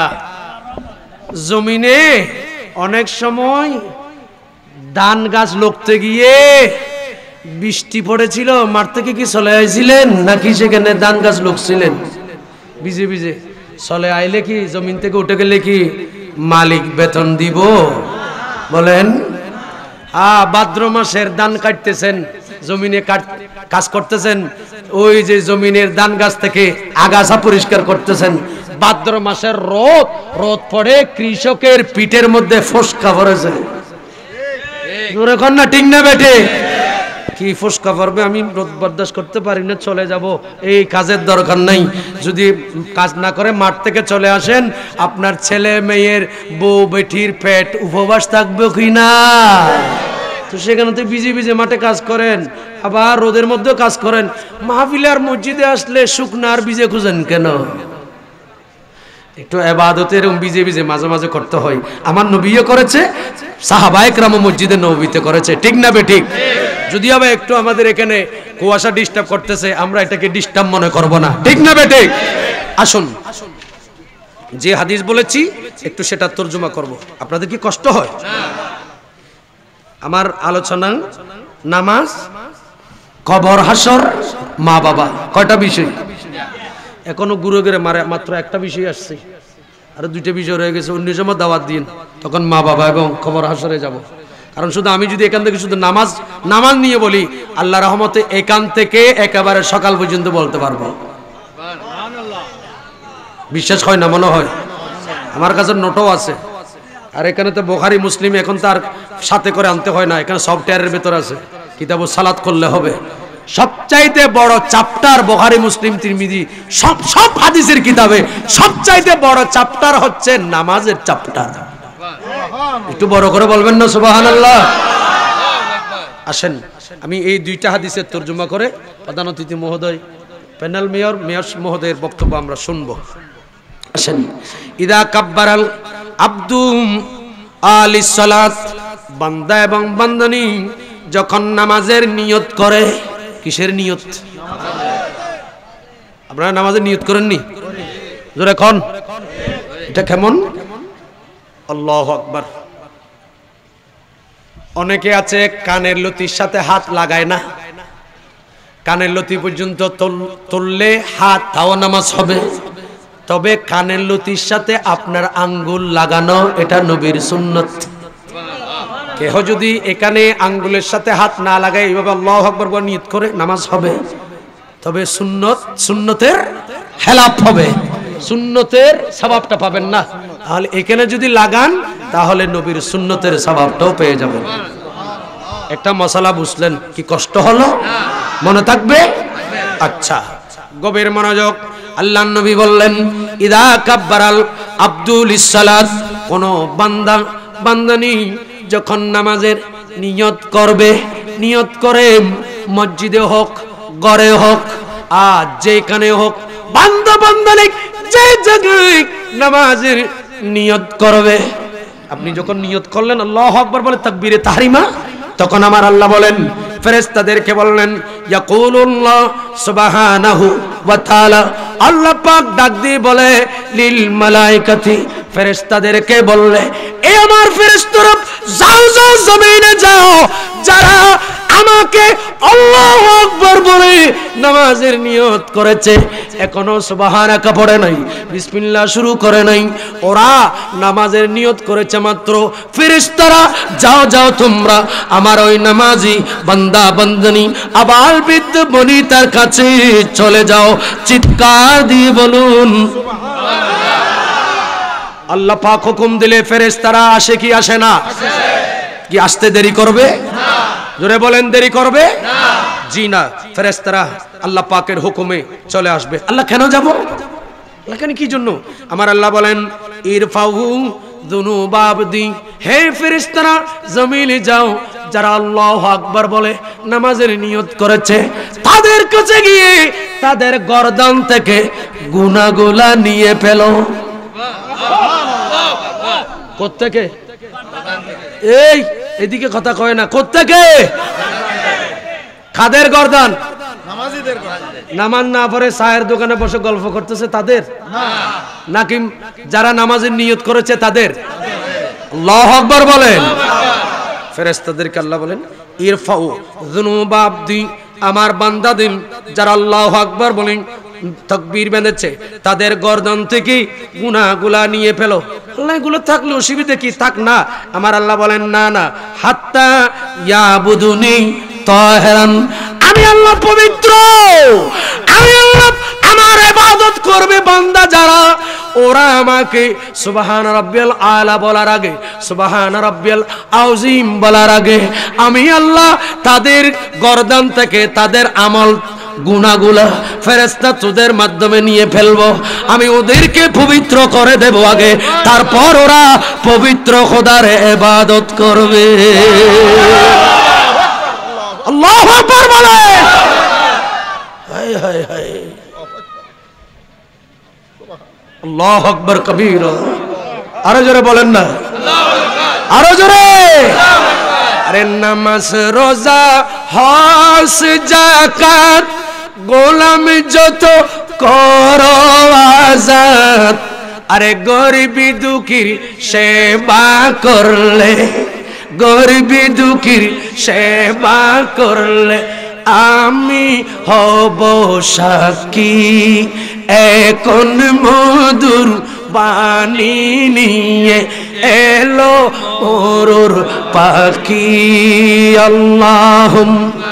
জমিনে অনেক সময় ধান গাছ লোকতে গিয়ে বৃষ্টি পড়েছিল, মাঠ থেকে কি চলে আইছিলেন নাকি সেখানে ধান গাছ লোকছিলেন? ভিজে ভিজে চলে আইলে কি জমিন থেকে উঠে গেলে কি মালিক বেতন দিব? বলেন। ভাদ্র মাসের ধান কাটতেছেন, জমিনে কাজ করতেছেন, ওই যে জমিনের ধান গাছ থেকে আগাছা পরিষ্কার করতেছেন, ভাদ্র মাসের রোদ পড়ে কৃষকের পিঠের মধ্যে ফোসকা পড়েছে। না ঠিক না বেটে? কি ফোসকা পড়বে, আমি রোদ বরদাস্ত করতে পারি না, চলে যাব, এই কাজের দরকার নাই। যদি কাজ না করে মাঠ থেকে চলে আসেন, আপনার ছেলে মেয়ের বউ বেটির পেট উপবাস থাকবে কি না? তো সেখানে তো ভিজে ভিজে মাঠে কাজ করেন, আবার রোদের মধ্যেও কাজ করেন। মাহফিলে আর মসজিদে আসলে শুকনা আর ভিজে খুঁজেন কেন? একটু ইবাদতের ভিজে ভিজে মাঝে মাঝে করতে হয়। আমার নবীও করেছে, সাহাবায়ে কেরাম মসজিদে নববীতে করেছে, ঠিক না বে ঠিক? যদি আবার একটু আমাদের এখানে কুয়াশা ডিস্টার্ব করতেছে, আমরা এটাকে ডিস্টার্ব মনে করব না, ঠিক না বে ঠিক? আসুন, যে হাদিস বলেছি একটু সেটা তর্জমা করব। আপনাদের কি কষ্ট হয়? আমার আলোচনা নামাজ, কবর, হাসর, মা বাবা, কয়টা বিষয়? এখনো গুরু গেরে মাত্র একটা বিষয় আসছে, আর দুইটা বিষয় রয়ে গেছে। অন্য সময় দাওয়াত দিন, তখন মা বাবা এবং কবর হাসরে যাব। কারণ শুধু আমি যদি এখান থেকে শুধু নামাজ নিয়ে বলি, আল্লাহ রহমতে এখান থেকে একেবারে সকাল পর্যন্ত বলতে পারবো। বিশ্বাস হয় না মনে হয়? আমার কাছে নোটও আছে, আর এখানে তো বুখারী মুসলিম এখন তার সাথে করে আনতে হয় না, এখানে সফটওয়্যারের ভেতর আছে। কিতাবুস সালাত করলে হবে। সবচাইতে বড় চ্যাপ্টার বুখারী মুসলিম তিরমিজি সব হাদিসের কিতাবে সবচাইতে বড় চ্যাপ্টার হচ্ছে নামাজের চ্যাপ্টার। একটু বড় করে বলবেন না সুবহানাল্লাহ? আসেন আমি এই দুইটা হাদিসের তরজমা করে প্রধান অতিথি মহোদয়, প্যানেল মেয়র মহোদয়ের বক্তব্য আমরা শুনবো। আসেন। ইদা কাব্বারাল আব্দু আলিস সালাত, বান্দা এবং বান্দানি যখন নামাজের নিয়ত করে। কিসের নিয়ত? আপনারা নামাজের নিয়ত করেননি? জোরে কোন এটা কেমন? আল্লাহু আকবার। অনেকে আছে কানের লতির সাথে হাত লাগায় না, কানের লতি পর্যন্ত তুললে হাত তাও নামাজ হবে। তবে কানের লতির সাথে আপনার আঙ্গুল লাগানো এটা নবীর সুন্নত। কেহ যদি এখানে আঙ্গুলের সাথে হাত না লাগায় এইভাবে আল্লাহু আকবার বলে নিয়ত করে, নামাজ হবে। তবে সুন্নতের খেলাফ হবে, সুন্নতের সওয়াবটা পাবেন না। তাহলে এখানে যদি লাগান তাহলে নবীর সুন্নতের সওয়াবটাও পেয়ে যাবেন। একটা মশালা বুঝলেন? কি কষ্ট হলো? মনে থাকবে? আচ্ছা, গভীর মনোযোগ। আল্লাহর নবী বললেন, ইদা কাব্বারাল আব্দুল ইসসালাত, কোন বান্দা বান্দানি যখন নামাজের নিয়ত করবে, নিয়ত করে মসজিদে হোক, ঘরে হোক, আর যেখানে হোক, বান্দা বান্দানি যে জায়গায় নামাজের নিয়ত করবে। আপনি যখন নিয়ত করলেন আল্লাহু আকবার বলে তাকবীরে তাহরিমা, তখন আমার আল্লাহ বলেন ফেরেশতাদেরকে বললেন, ইয়াকুলুল্লাহ সুবহানাহু ওয়া তাআলা, আল্লাহ পাক ডাক দিয়ে বলে, লিল মালাইকাতি, ফেরেশতাদেরকে বললে, এ আমার ফেরেশতারা, যাও যাও জমিনে যাও, যারা আমাকে আল্লাহু আকবার বলে নামাজের নিয়ত করেছে, এখনো সুবহানাকা পড়ে নাই, বিসমিল্লাহ শুরু করে নাই, ওরা নামাজের নিয়ত করেছে মাত্র। ফেরেশতারা যাও যাও তোমরা আমার ওই নামাজি বান্দা বান্দানি আবাল বৃদ্ধ বনিতার কাছে চলে যাও, চিৎকার দিয়ে বলুন সুবহানাল্লাহ। আল্লাহ পাক হুকুম দিলে ফেরেশতারা আসে কি আসে না? কি আসতে দেরি করবে? না। জোরে বলেন, দেরি করবে না? জি না, ফেরেশতারা আল্লাহ পাকের হুকুমে চলে আসবে। আল্লাহ কেন যাব? আল্লাহ কেন, কি জন্য? আমার আল্লাহ বলেন, ইরফাউ যুনুবা আবদি, হে ফেরেশতারা জমিনে যাও, যারা আল্লাহু আকবার বলে নামাজের নিয়ত করেছে তাদের কাছে গিয়ে তাদের গর্দান থেকে গুনাহগুলা নিয়ে ফেলো। কোত্থেকে? এই এদিকে কথা কয় না, কোত্থেকে? কাদের গর্দান? নামাজীদের গর্দান। নামাজ না পড়ে চায়ের দোকানে বসে গল্প করতেছে তাদের? না। নাকি যারা নামাজের নিয়ত করেছে তাদের? আল্লাহু আকবার বলেন। ফেরেশতাদেরকে আল্লাহ বলেন, ইরফাউ যুনুবা আবদি, আমার বান্দাদের যারা আল্লাহু আকবার বলেন তাকবীর বেঁধেছে তাদের গর্দান থেকে গুনাহগুলা নিয়ে ফেলো। আল্লাহ এগুলো থাকলে অসুবিধা কি? থাক না। আমার আল্লাহ বলেন না না, হাত্তা ইয়াবুদুনি তাহিরান, আমি আল্লাহ পবিত্র, আমি আল্লাহ, আমার ইবাদত করবে বান্দা যারা, ওরা আমাকে সুবহান রাব্বিয়াল আলা বলার আগে, সুবহান রাব্বিয়াল আযীম বলার আগে আমি আল্লাহ তাদের গর্দান থেকে তাদের আমল গুনাহগুলো ফেরেশতা তোদের মাধ্যমে নিয়ে ফেলবো, আমি ওদেরকে পবিত্র করে দেব আগে, তারপর ওরা পবিত্র খোদার ইবাদত করবে। আল্লাহু আকবার বলে, হায় হায় হায়, আল্লাহু আকবার কবীরা। আরো জোরে বলেন না, আরো জোরে। আরে নামাজ রোজা হজ যাকাত গোলাম যত করো আজাদ, আরে গরিবি দুঃখীর সেবা করলে, গরিবি দুঃখীর সেবা করলে আমি হব সাক্ষী, এখন মধুর বাণী নিয়ে এলো ওর পাখি। আল্লাহুম্মা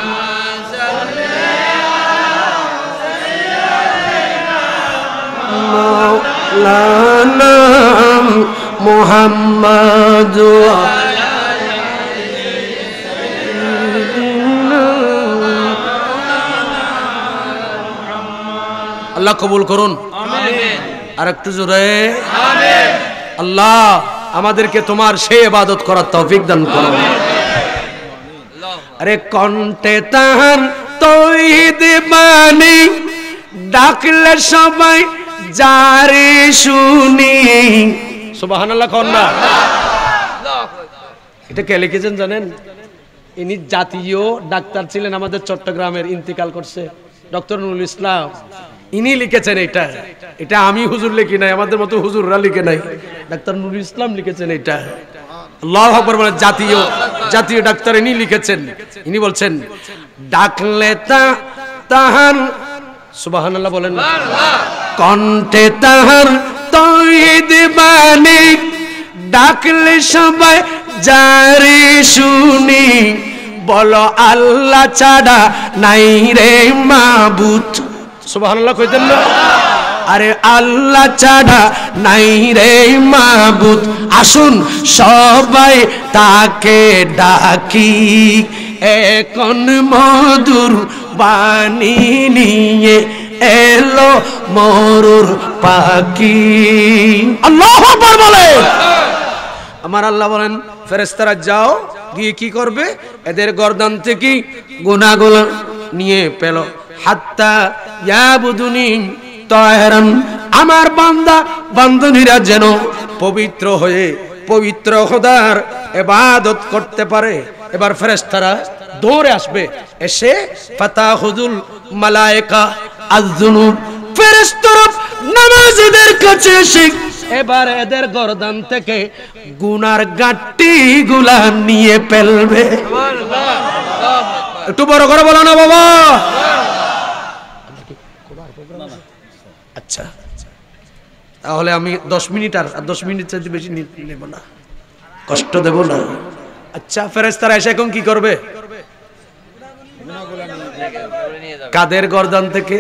মাওলানা মুহাম্মাদ, আল্লাহ কবুল করুন, আমিন। আর একটু জোরে আমিন। আল্লাহ আমাদেরকে তোমার সেই ইবাদত করার তৌফিক দান করো। আরে কণ্ঠে তাহার তৌহিদ বাণী, ডাকলে সবাই যারে শুনি। সুবহানাল্লাহ কোন না? এটা কে লিখেছেন জানেন? ইনি জাতীয় ডাক্তার ছিলেন, আমাদের চট্টগ্রামের, ইন্তিকাল করছে ডক্টর নুরুল ইসলাম, ইনি লিখেছেন এটা। এটা আমি হুজুর লিখি নাই, আমাদের মতো হুজুররা লিখে নাই, ডাক্তার নুরুল ইসলাম লিখেছেন এটা। আল্লাহু আকবার বলে, জাতীয় ডাক্তার ইনি লিখেছেন। ইনি বলছেন ডাকলে তাহার, সুবহানাল্লাহ বলেন, কণ্ঠে তাহার তৌহিদ বাণী, ডাকলে সবাই যারে শুনি, বলো আল্লাহ ছাড়া নাই রে মাবুদ। সুবহানাল্লাহ কইতেন না? আরে আল্লাহ ছাড়া নাই রে মাবুদ, আসুন সবাই তাকে ডাকি, এখন মধুর বাণী নিয়ে এলো মরুর পাখি। আল্লাহু আকবার বলে। আমার আল্লাহ বলেন ফেরেশতারা যাও, গিয়ে কি করবে? এদের গর্দান থেকে গুনাহগুলো নিয়ে পেল। হাত্তা ইয়াবুদুনি তাহিরান, আমার বান্দা বান্দনীরা যেন পবিত্র হয়ে পবিত্র খোদার ইবাদত করতে পারে। এবার ফেরেশতারা দৌড়ে আসবে, এসে ফাতাহুদুল মালায়েকা আয-যুনুব, ফেরেশতারা নামাজীদের কাছে এসে এবার এদের গর্দান থেকে গুনার গাঁটটি গুলা নিয়ে ফেলবে। একটু বড় করে বলো না বাবা। আচ্ছা, তাহলে আমি 10 মিনিট আর 10 মিনিট চাইতে বেশি নেব না, কষ্ট দেব না। আচ্ছা, ফেরেশতারা এসে এখন কি করবে? কাদের গর্দান থেকে?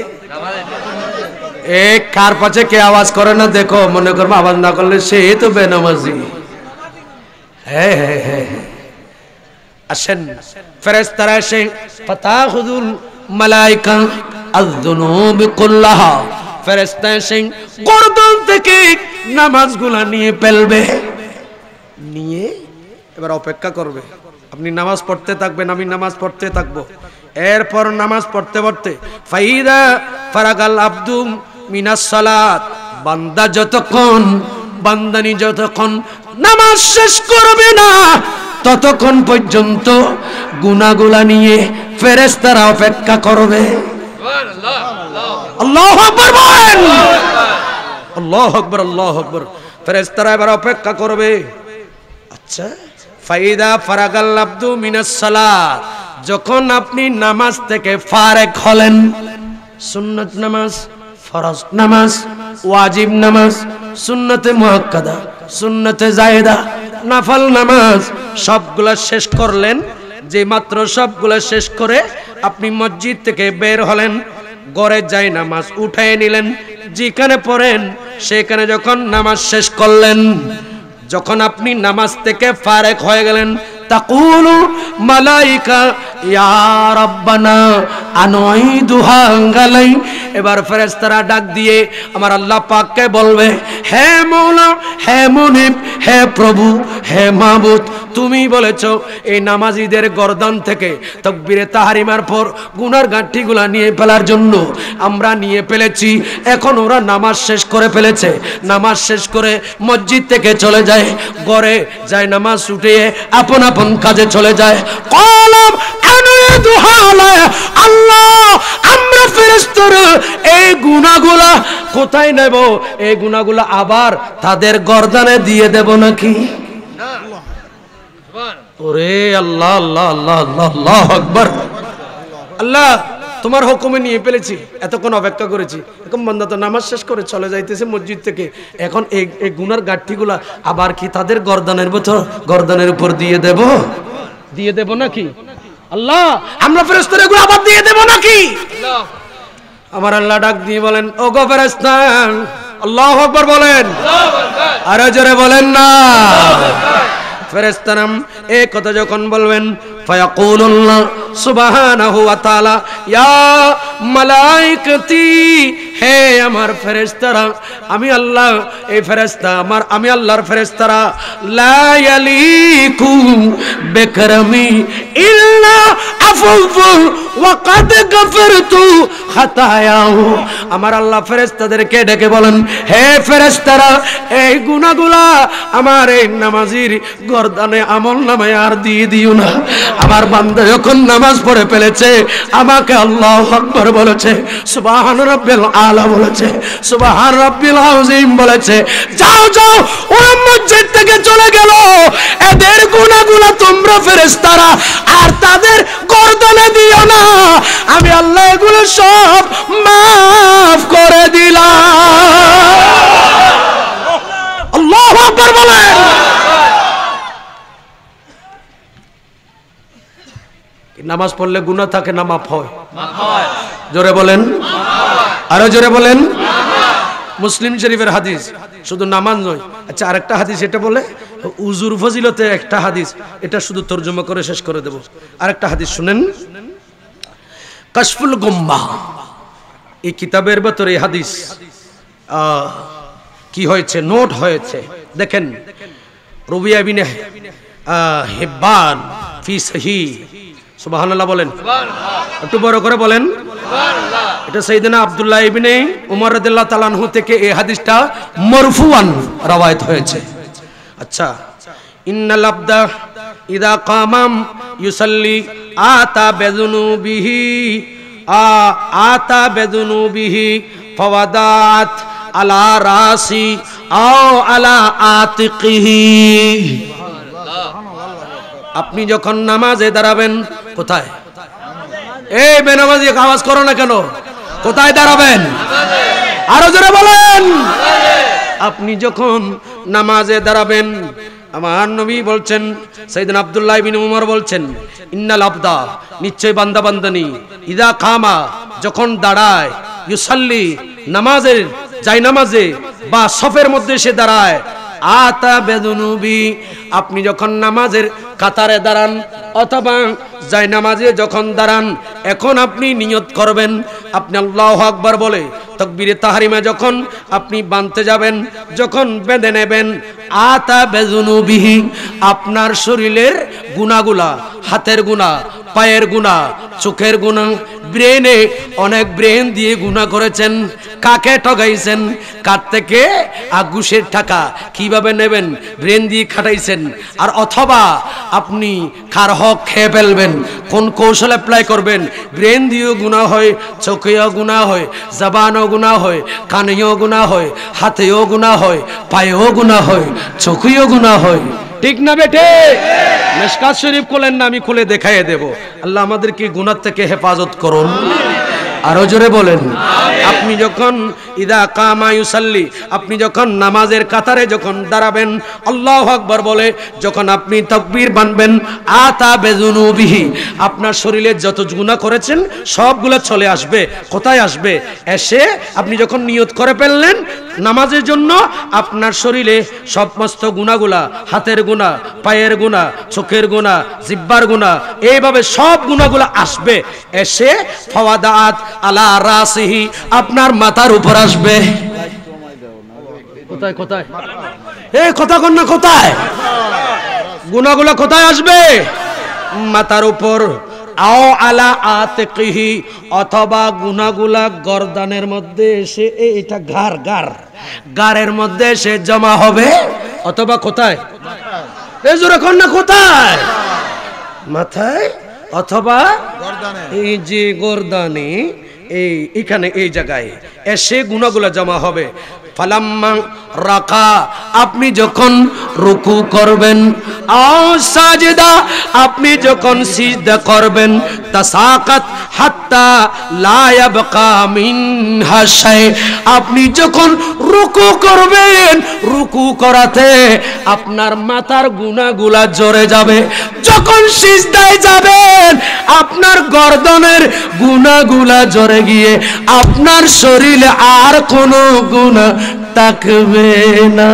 কার পাশে কে আওয়াজ করে না দেখো, মনে করবো আওয়াজ না করলে সে তো বেনামাজি। হ্যাঁ হ্যাঁ হ্যাঁ, আসেন ফেরেশতারা এসে ফাতাহুদুল মালায়েকা আয-যুনুব কুল্লাহা, ফেরেশতা এসে গর্দান থেকে নামাজগুলা নিয়ে ফেলবে, নিয়ে এবার অপেক্ষা করবে। আপনি নামাজ পড়তে থাকবেন, আমি নামাজ পড়তে থাকবো। এরপর নামাজ পড়তে পড়তে ফাইদা ফারাগাল আব্দু মিনাস সালাত, বান্দা যতক্ষণ, বান্দানি যতক্ষণ নামাজ শেষ করবে না ততক্ষণ পর্যন্ত গুনাহগুলা নিয়ে ফেরেশতারা অপেক্ষা করবে। আল্লাহু আকবার বলেন, আল্লাহু আকবার, আল্লাহু আকবার। ফেরেশতারা এবার অপেক্ষা করবে। আচ্ছা, ফাইদা ফারাগাল আব্দু মিনাস সালাত, যখন আপনি নামাজ থেকে ফারেক হলেন, সুন্নাত নামাজ, ফরজ নামাজ, ওয়াজিব নামাজ, সুন্নতে মুআক্কাদা, সুন্নতে জায়েদা, নফল নামাজ সবগুলা শেষ করলেন। যে মাত্র সবগুলা শেষ করে আপনি মসজিদ থেকে বের হলেন, ঘরে যাই নামাজ উঠায় নিলেন, যেখানে পড়েন সেখানে যখন নামাজ শেষ করলেন, যখন আপনি নামাজ থেকে ফারেক হয়ে গেলেন, তাকুলু মালাইকা ইয়া রাব্বানা আনুইদুহা গালাই। এবার ফেরেশতারা ডাক দিয়ে আমার আল্লাহ পাককে বলবে, হে মওলা, হে মুনিব, হে প্রভু, হে মাবুদ, তুমি বলেছো এই নামাজীদের গর্দান থেকে তাকবীরে তাহরিমার পর গুনার গাঁঠিগুলা নিয়ে ফেলার জন্য। আমরা নিয়ে ফেলেছি, এখন ওরা নামাজ শেষ করে ফেলেছে। নামাজ শেষ করে মসজিদ থেকে চলে যায়, ঘরে যায় নামাজ উঠিয়ে আপন আপন কাজে চলে যায়। কলম আল্লাহ, আমরা ফেরেশতারা এই গুনাহগুলা কোথায় নেব? এই গুনাহগুলা আবার তাদের গর্দানে দিয়ে দেব নাকি? ওরে আল্লাহ আল্লাহ আল্লাহ আল্লাহ আল্লাহু আকবার। আল্লাহ তোমার হুকুমে নিয়ে ফেলেছি, এতক্ষণ অপেক্ষা করেছি, এখন বান্দা তো নামাজ শেষ করে চলে যাইতেছে মসজিদ থেকে, এখন এই গুনার গাঁঠিগুলা আবার কি তাদের গর্দানের উপর দিয়ে দেব নাকি? আল্লাহ আমরা ফেরেশতারা এগুলো আবার দিয়ে দেব নাকি? আমার আল্লাহ ডাক দিয়ে বলেন, ও গো ফেরেশতা, আল্লাহু আকবার বলেন, আরো জোরে বলেন না। ফেরেশতারা এই কথা যখন বলবেন, ফায়াকুলুল্লাহ সুবহানাহু ওয়া তাআলা ইয়া মালাইকাতি, হে আমার ফেরেশতারা, আমি আল্লাহ এই ফেরেশতা আমি আল্লাহর ফেরেশতারা, লা ইয়ালিকু বিকরামি ইল্লা আফু ওয়া কাদ গফরতু খাতায়াহু। আমার আল্লাহ ফেরেশতাদেরকে ডেকে বলেন, হে ফেরেশতারা, এই গুনাহগুলা আমার এই নামাজীর গর্দানে আমলনামায় আর দিয়ে দিও না। আমার বান্দা যখন নামাজ পড়ে ফেলেছে, আমাকে আল্লাহু আকবার বলেছে, সুবহান রাব্বিল আলা বলেছে, সুবহান রাব্বিল আযীম বলেছে, যাও যাও ওরা মসজিদ থেকে চলে গেল, এদের গুনাহগুলো তোমরা ফেরেশতারা আর তাদের গর্দানে দিও না, আমি আল্লাহ এগুলো সব মাফ করে দিলাম। আল্লাহু আকবার বলেন। নামাজ পড়লে গুনাহ থাকে না মাফ হয়? জোরে বলেন, আরো জোরে বলেন। মুসলিম শরীফের হাদিস, শুধু নামাজ নয়। আচ্ছা আরেকটা হাদিস এটা বলে, উজুর ফজিলতে একটা হাদিস, এটা শুধু তরজমা করে শেষ করে দেব। আরেকটা হাদিস শুনেন, কাশফুল গুম্মাহ, এই কিতাবের ভেতরে এই হাদিস কি হয়েছে, নোট হয়েছে। দেখেন, রবিয়া ইবনে হিব্বান ফি সহিহ, সুবহানাল্লাহ বলেন, একটু বড় করে বলেন সুবহানাল্লাহ। এটা সাইয়েদনা আব্দুল্লাহ ইবনে উমর রাদিয়াল্লাহু তাআলা আনহু থেকে এই হাদিসটা মারফুআন রওয়ায়াত হয়েছে। আচ্ছা, ইন্নাল আবদা ইদা কামাম ইউসাল্লি আতা বেদুনুবিহি ফাওয়াদাত আলা রাসি আও আলা আতিকিহি। আপনি যখন নামাজে দাঁড়াবেন, কোথায়? এই বেনামাজি আওয়াজ করো না কেন? কোথায় দাঁড়াবেন? আরো জোরে বলেন। আপনি যখন নামাজে দাঁড়াবেন, আমার নবী বলছেন, সাইয়েদনা আব্দুল্লাহ ইবনে উমর বলছেন, ইন্নাল আবদা, নিশ্চয় বান্দা বান্দানি, ইদা কামা, যখন দাঁড়ায়, ইউসাল্লি, নামাজের যাই নামাজে বা সফের মধ্যে সে দাঁড়ায়, আতা বেদুনুবি, আপনি যখন নামাজের কাতারে দাঁড়ান অথবা যাই নামাজে যখন দাঁড়ান, এখন আপনি নিয়ত করবেন, আপনি আল্লাহু আকবার বলে তাকবীরে তাহরিমা যখন আপনি বাঁধতে যাবেন, যখন বেঁধে নেবেন, আতা বেদুনুবিহি, আপনার শরীরের গুনাহগুলা, হাতের গুনাহ, পায়ের গুনাহ, চোখের গুনাহ, ব্রেনে অনেক ব্রেন দিয়ে গুনাহ করেছেন, কাকে ঠগাইছেন, কার থেকে ঘুষের টাকা কিভাবে নেবেন, ব্রেন দিয়ে খাটাইছেন, আর অথবা আপনি কার হক খেয়ে ফেলবেন, কোন কৌশল অ্যাপ্লাই করবেন, ব্রেন দিয়েও গুনাহ হয়, চোখেও গুনাহ হয়, জবানও গুনাহ হয়, কানেও গুনাহ হয়, হাতেও গুনাহ হয়, পায়েও গুনাহ হয়, চোখেও গুনাহ হয়। ঠিক না বেটে? মিশকাত শরীফ খুলেন না, আমি খুলে দেখাইয়ে দেব। আল্লাহ আমাদেরকে গুনাহ থেকে হেফাজত করুন। আরো জোরে বলেন। আপনি যখন ইদা কামা ইউসাল্লি, আপনি যখন নামাজের কাতারে যখন দাঁড়াবেন, আল্লাহু আকবার বলে যখন আপনি তাকবীর বানবেন, আতা বেজুনুবিহি, আপনার শরীরে যত গুনাহ করেছেন সবগুলো চলে আসবে। কোথায় আসবে? এসে আপনি যখন নিয়ত করে ফেললেন নামাজের জন্য, আপনার শরীরে সমস্ত গুনাহগুলা, হাতের গুনাহ, পায়ের গুনাহ, চোখের গুনাহ, জিহ্বার গুনাহ, এইভাবে সব গুনাহগুলা আসবে। এসে ফাওয়াদাত আলা রাসিহি, আপনার মাথার উপর আসবে। কোথায় কোথায় এই কথা কন না, কোথায় গুনাহগুলা কোথায় আসবে? মাথার উপর। আও আলা আতিকিহি, অথবা গুনাহগুলা গর্দানের মধ্যে এসে, এটা ঘাড় ঘাড় গাড়ের মধ্যে এসে জমা হবে। অথবা কোথায়? এই জোরে কন না, কোথায়? মাথায় অথবা এই যে গর্দানে, এইখানে এই জায়গায় এসে গুনাহগুলা জমা হবে। ফালাম্মা রাকা, আপনি যখন রুকু করবেন, আও সাজদা, আপনি যখন সিজদা করবেন, তাসাকাত হাত্তা লা ইয়াবকা মিনহা শাই, আপনি যখন রুকু করবেন, রুকু করাতে আপনার মাথার গুনাহগুলা ঝরে যাবে। যখন সিজদায় যাবেন, আপনার গর্দনের গুনাহগুলা ঝরে গিয়ে আপনার শরীরে আর কোনো গুনাহ থাকবে না।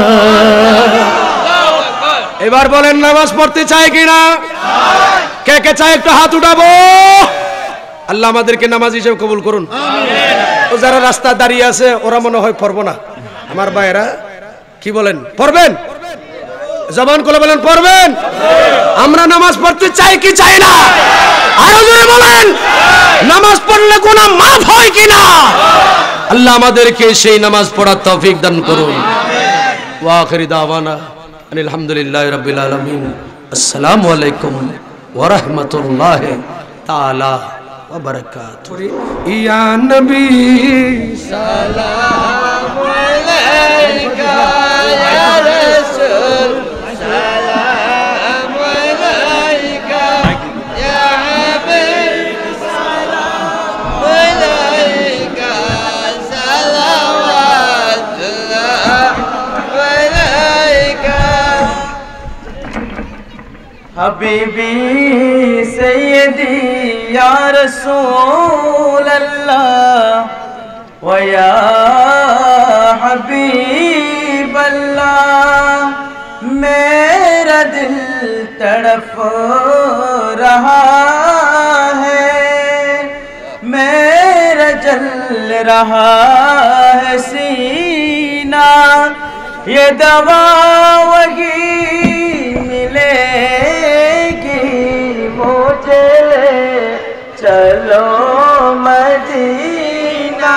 এবার বলেন, নামাজ পড়তে চাই কিনা? কে কে চায় একটু হাত উঠাবো। আল্লাহ আমাদেরকে নামাজ হিসেবে কবুল করুন। ও যারা রাস্তা দাঁড়িয়ে আছে ওরা মনে হয় পড়বো না। আমার ভাইয়েরা কি বলেন, পড়বেন? জবান খুলে বলেন, পড়বেন? আমরা নামাজ পড়তে চাই কি চাই না? আরো জোরে বলেন। নামাজ পড়লে গুনাহ মাফ হয় কিনা? আল্লাহ আমাদেরকে সেই নামাজ পড়ার তৌফিক দান করুন। ওয়া আখিরি দাওয়ানা আলহামদুলিল্লাহি রাব্বিল আলামিন। আসসালামু আলাইকুম ওয়া রাহমাতুল্লাহি তাআলা ওয়া বারাকাতুহু। ইয়া নবী সালামু আলাইকা, ইয়া রাসূল সালামু আলাইকা, ইয়া হাবিব সালামু আলাইকা, সালাওয়াতুল্লাহ আলাইকা। হাবিবি সৈয়দি ইয়া রাসূল আল্লাহ ওয়া ইয়া হাবিব আল্লাহ, मेरा दिल तड़प रहा है, मेरा जल रहा है सीना, ये दवा वही मिलेगी मुझे, ले चलो मदीना।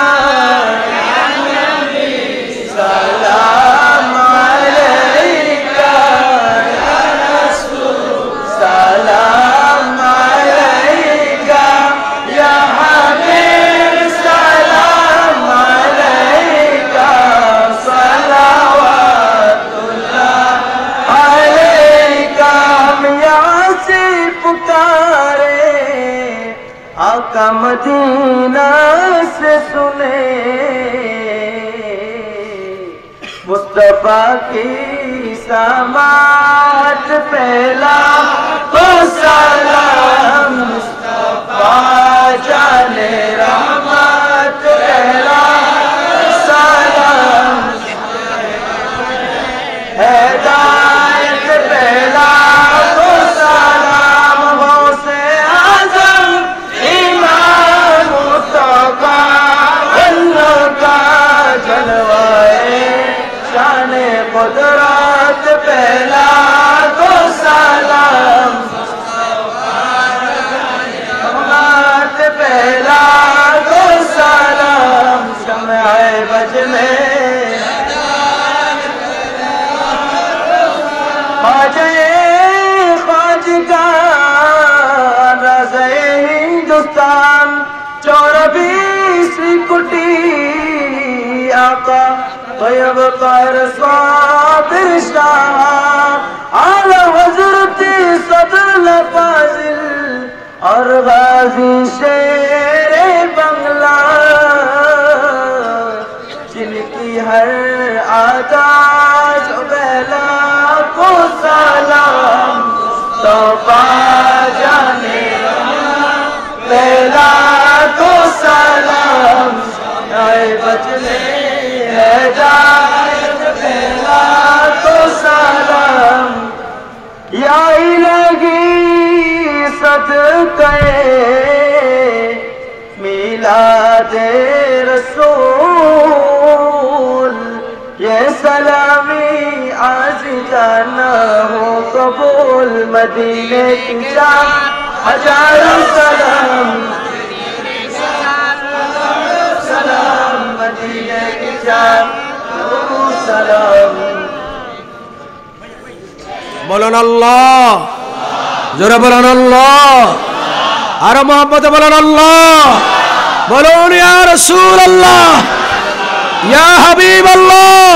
सलाम अलैका या रसूल, सलाम अलैका या हबीब, सलाम अलैका, सलावतुल्लाह अलैका। हम यहाँ से पुकारे, आका मदीना से सुने, मुस्तफा की समात पहला तो सलाम, मुस्तफा जाने रहमत पहला सलाम, हिदायत पहला तो सलाम, गौसे आज़म इमाम मुस्तफा उनका जलवाए शाने कुदरत पहला तो सलाम, रहमत पहला तो सलाम, शम्ए बज में ख्वाजे ख्वाजगा रज़े हिंदुस्तान, 24वीं कुटी आका तैयब ताहिर साबिर शाह, आला हज़रत सदर फाजिल और गाजी शेर बंगला। हर आजाद बेला को सलाम तौबा जाने बेला को सलाम आए बचने हिदायत बेला को सलाम या इलाही सदक़े मिलादे रसूल ये सलामी आज जाना हो कबूल मदीने की जान हजारों सलाम सलाम मदीने की जान सलाम বলেন আল্লাহ জোরে বলেন আল্লাহ আর মোহাম্মদে বলেন আল্লাহ বলুন ইয়া রাসূলুল্লাহ ইয়া হাবিবাল্লাহ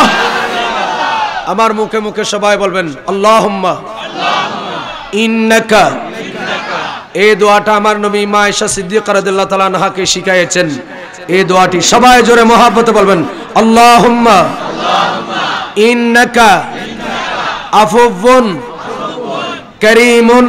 আমার মুখে মুখে সবাই বলবেন আল্লাহুম্মা ইন্নাকা এই দোয়াটা আমার নবী মা আয়েশা সিদ্দিকা রাদিয়াল্লাহু তাআলা আনহাকে শিখিয়েছেন এই দোয়াটি সবাই জোরে মহব্বতে বলবেন আল্লাহুম্মা ইন্নাকা আফুবুন করিমুন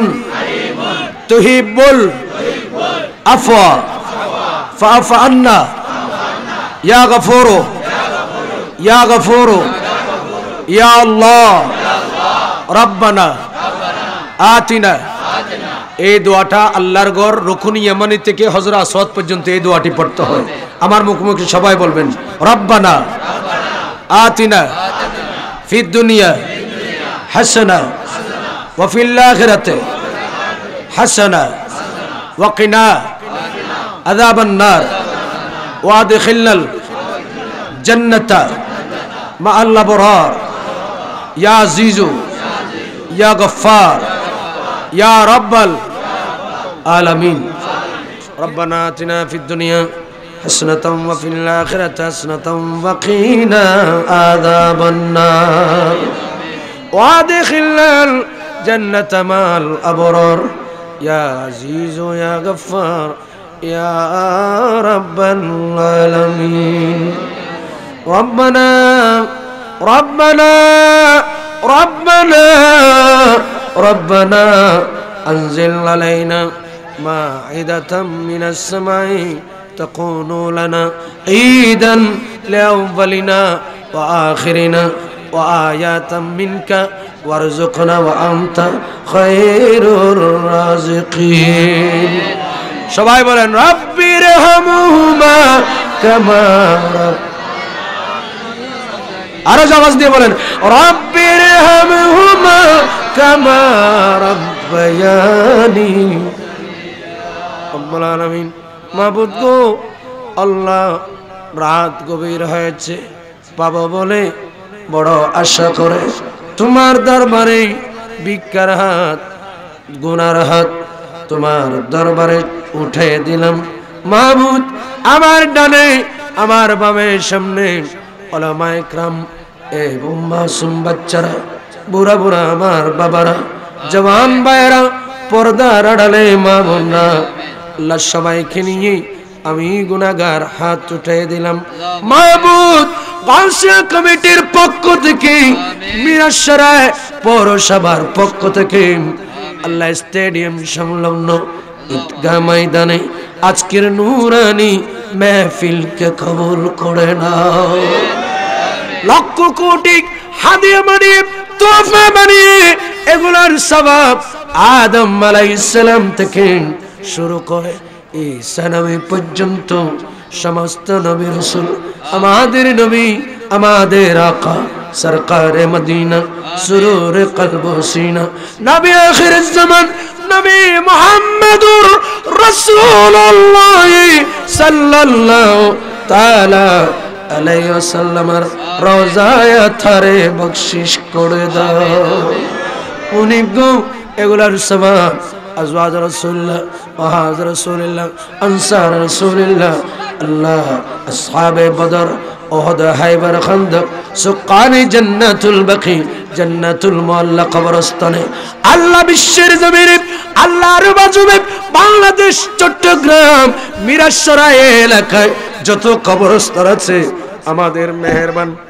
তুহিব্বুল আফওয়া ফাআফু আন্না ইয়া গফুরু ইয়া গফুরু ইয়া আল্লাহ রব্বানা আতিনা এই দোয়াটা আল্লাহর ঘর রুকুন ইয়ামানি থেকে হযরত আসওয়াদ পর্যন্ত এই দোয়াটি পড়তে হয় আমার মুখে সবাই বলবেন রব্বানা আতিনা ফিদ দুনিয়া হাসানা ওয়া ফিল আখিরাতি হাসানা ওয়া কিনা আযাবান নার ওয়া আদখিলনাল জান্নাতা মা'আল আবরার ইয়া আজিজু ইয়া গফফার ইয়া রাব্বাল আলামিন রব্বানা আতিনা ফিদ দুনিয়া হাসানাতাও ওয়া ফিল আখিরাতি হাসানাতাও ওয়া কিনা আযাবান নার ওয়া আদখিলনাল জান্নাতা মা'আল আবরার ইয়া আজিজু ইয়া গফফার ইয়া রাব্বাল আলামিন ربنا ربنا ربنا ربنا أنزل علينا مائدة من السماء تكون لنا عيدا لأولنا وآخرنا وآيات منك وارزقنا وأنت خير الرازقين সবাই বলেন রব্বির হামহুমা কামা আরো আওয়াজ দিয়ে বলেন রব্বির হামহুমা কামা রাব্বায়ানি রব্বুল আলামিন মাবুদ গো আল্লাহ রাত গভীর হয়েছে পাবো বলে বড় আশা করে তোমার দরবারে ভিক্ষার হাত গুনার হাত তোমার দরবারে উঠে দিলাম মাবুদ আমার ডানে আমার বামের সামনে ওলামায়ে کرام এবং মাসুম বাচ্চারা বুড়া বুড়া আমার বাবারা জওয়ান ভাইরা পর্দার আড়ালে মা বোনরা আল্লাহ সবাইকে নিয়ে আমি গুনাহগার হাত উঠে দিলাম মাবুদ গাউসিয়া কমিটির পক্ষ থেকে মিরাশরায় পৌরসভার পক্ষ থেকে আল্লাহ স্টেডিয়াম সংলগ্ন ঈদগাহ ময়দানে আজকের নূরানি महफिलকে কবুল করে নাও লক্ষ কোটি হাদিয়া বানিয়ে তোহফা বানিয়ে এগুলোর সওয়াব আদম আলাইহিস সালাম থেকে শুরু করে ঈসা নবী পর্যন্ত সমস্ত নবী রাসূল আমাদের নবী আমাদের আকা সরকারে মদিনা সুরুরে কলব সিনা নবী আখির জামান নবী মুহাম্মদুর রাসূলুল্লাহ সাল্লাল্লাহু তাআলা আলাইহি ওয়াসাল্লামের রওজায় থারে বখশিশ করে দাও উনি গো এগুলার সওয়াব আজওয়াজ রাসূলুল্লাহ ওয়াহাজ রাসূলুল্লাহ আনসার রাসূলুল্লাহ আল্লাহ আসহাবে বদর ওহদ হায়বার খান্দক সুকানি জান্নাতুল বাকি জান্নাতুল মুআল্লা কবরস্থানে আল্লাহ বিশ্বের জমিনে আল্লাহর বাজুবে বাংলাদেশ চট্টগ্রাম মিরাশরায় এলাকায় যত কবরস্থান আছে আমাদের মেহেরবান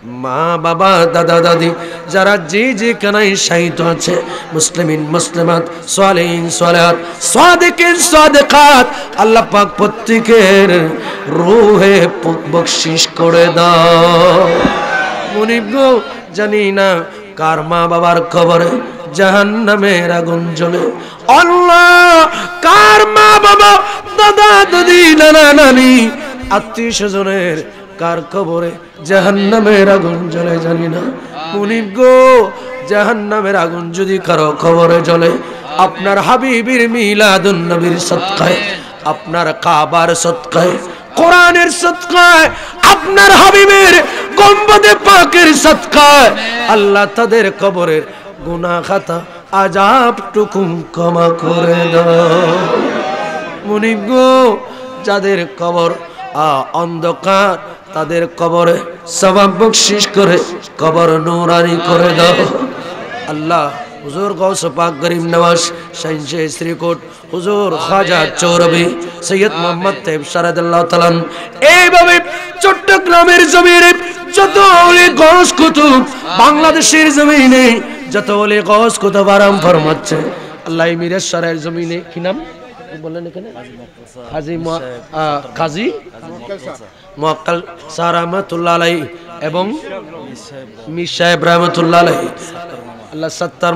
মা বাবা দাদা দাদি যারা যে যেখানেই শায়িত আছে, মুসলিমিন মুসলিমাত, সালিহিন সালিহাত, সাদিকিন সাদিকাত, আল্লাহ পাক প্রত্যেকের রূহে বখশিশ করে দাও। মুনিব গো, জানি না কার মা বাবার কবরে জাহান্নামের আগুন জ্বলে। আল্লাহ, কার মা বাবা দাদা দাদি নানা নানি আত্মীয় স্বজনের কার কবরে জাহান্নামের আগুন জ্বলে জানি না। মুনিব গো, জাহান্নামের আগুন যদি কারো কবরে জ্বলে, আপনার হাবিবের মিলাদুন নবীর সদকায়, আপনার কাবার সদকায়, কোরআনের সদকায়, আপনার হাবিবের গম্বদে পাকের সদকায় আল্লাহ তাদের কবরের গুনাহ খাতা আযাব টুকুম ক্ষমা করে দাও। মুনিব গো, যাদের কবর অন্ধকার, তাদের কবরে সওয়াব বখশিশ করে কবর নূরানি করে দাও। আল্লাহ, হুজুর গৌস পাক গরিব নওয়াজ শাইনশে শ্রীকোট হুজুর খাজা চৌরবি সৈয়দ মোহাম্মদ তাইব সারাদাল্লাহু তাআলা এইভাবে চট্টগ্রামের জমিনে যত ওলি গৌস কুতুব, বাংলাদেশের জমিনে যত ওলি গৌস কুতুব আরাম ফরমাচ্ছে, আল্লাহ মিরেশ্বরের জমিনে কি নাম বললেন এখানে? কাজী মুআক্কাল স্যার রহমাতুল্লাহ আলাইহি এবং মির সাহেব রহমাতুল্লাহ আলাইহি, আল্লাহ সত্তার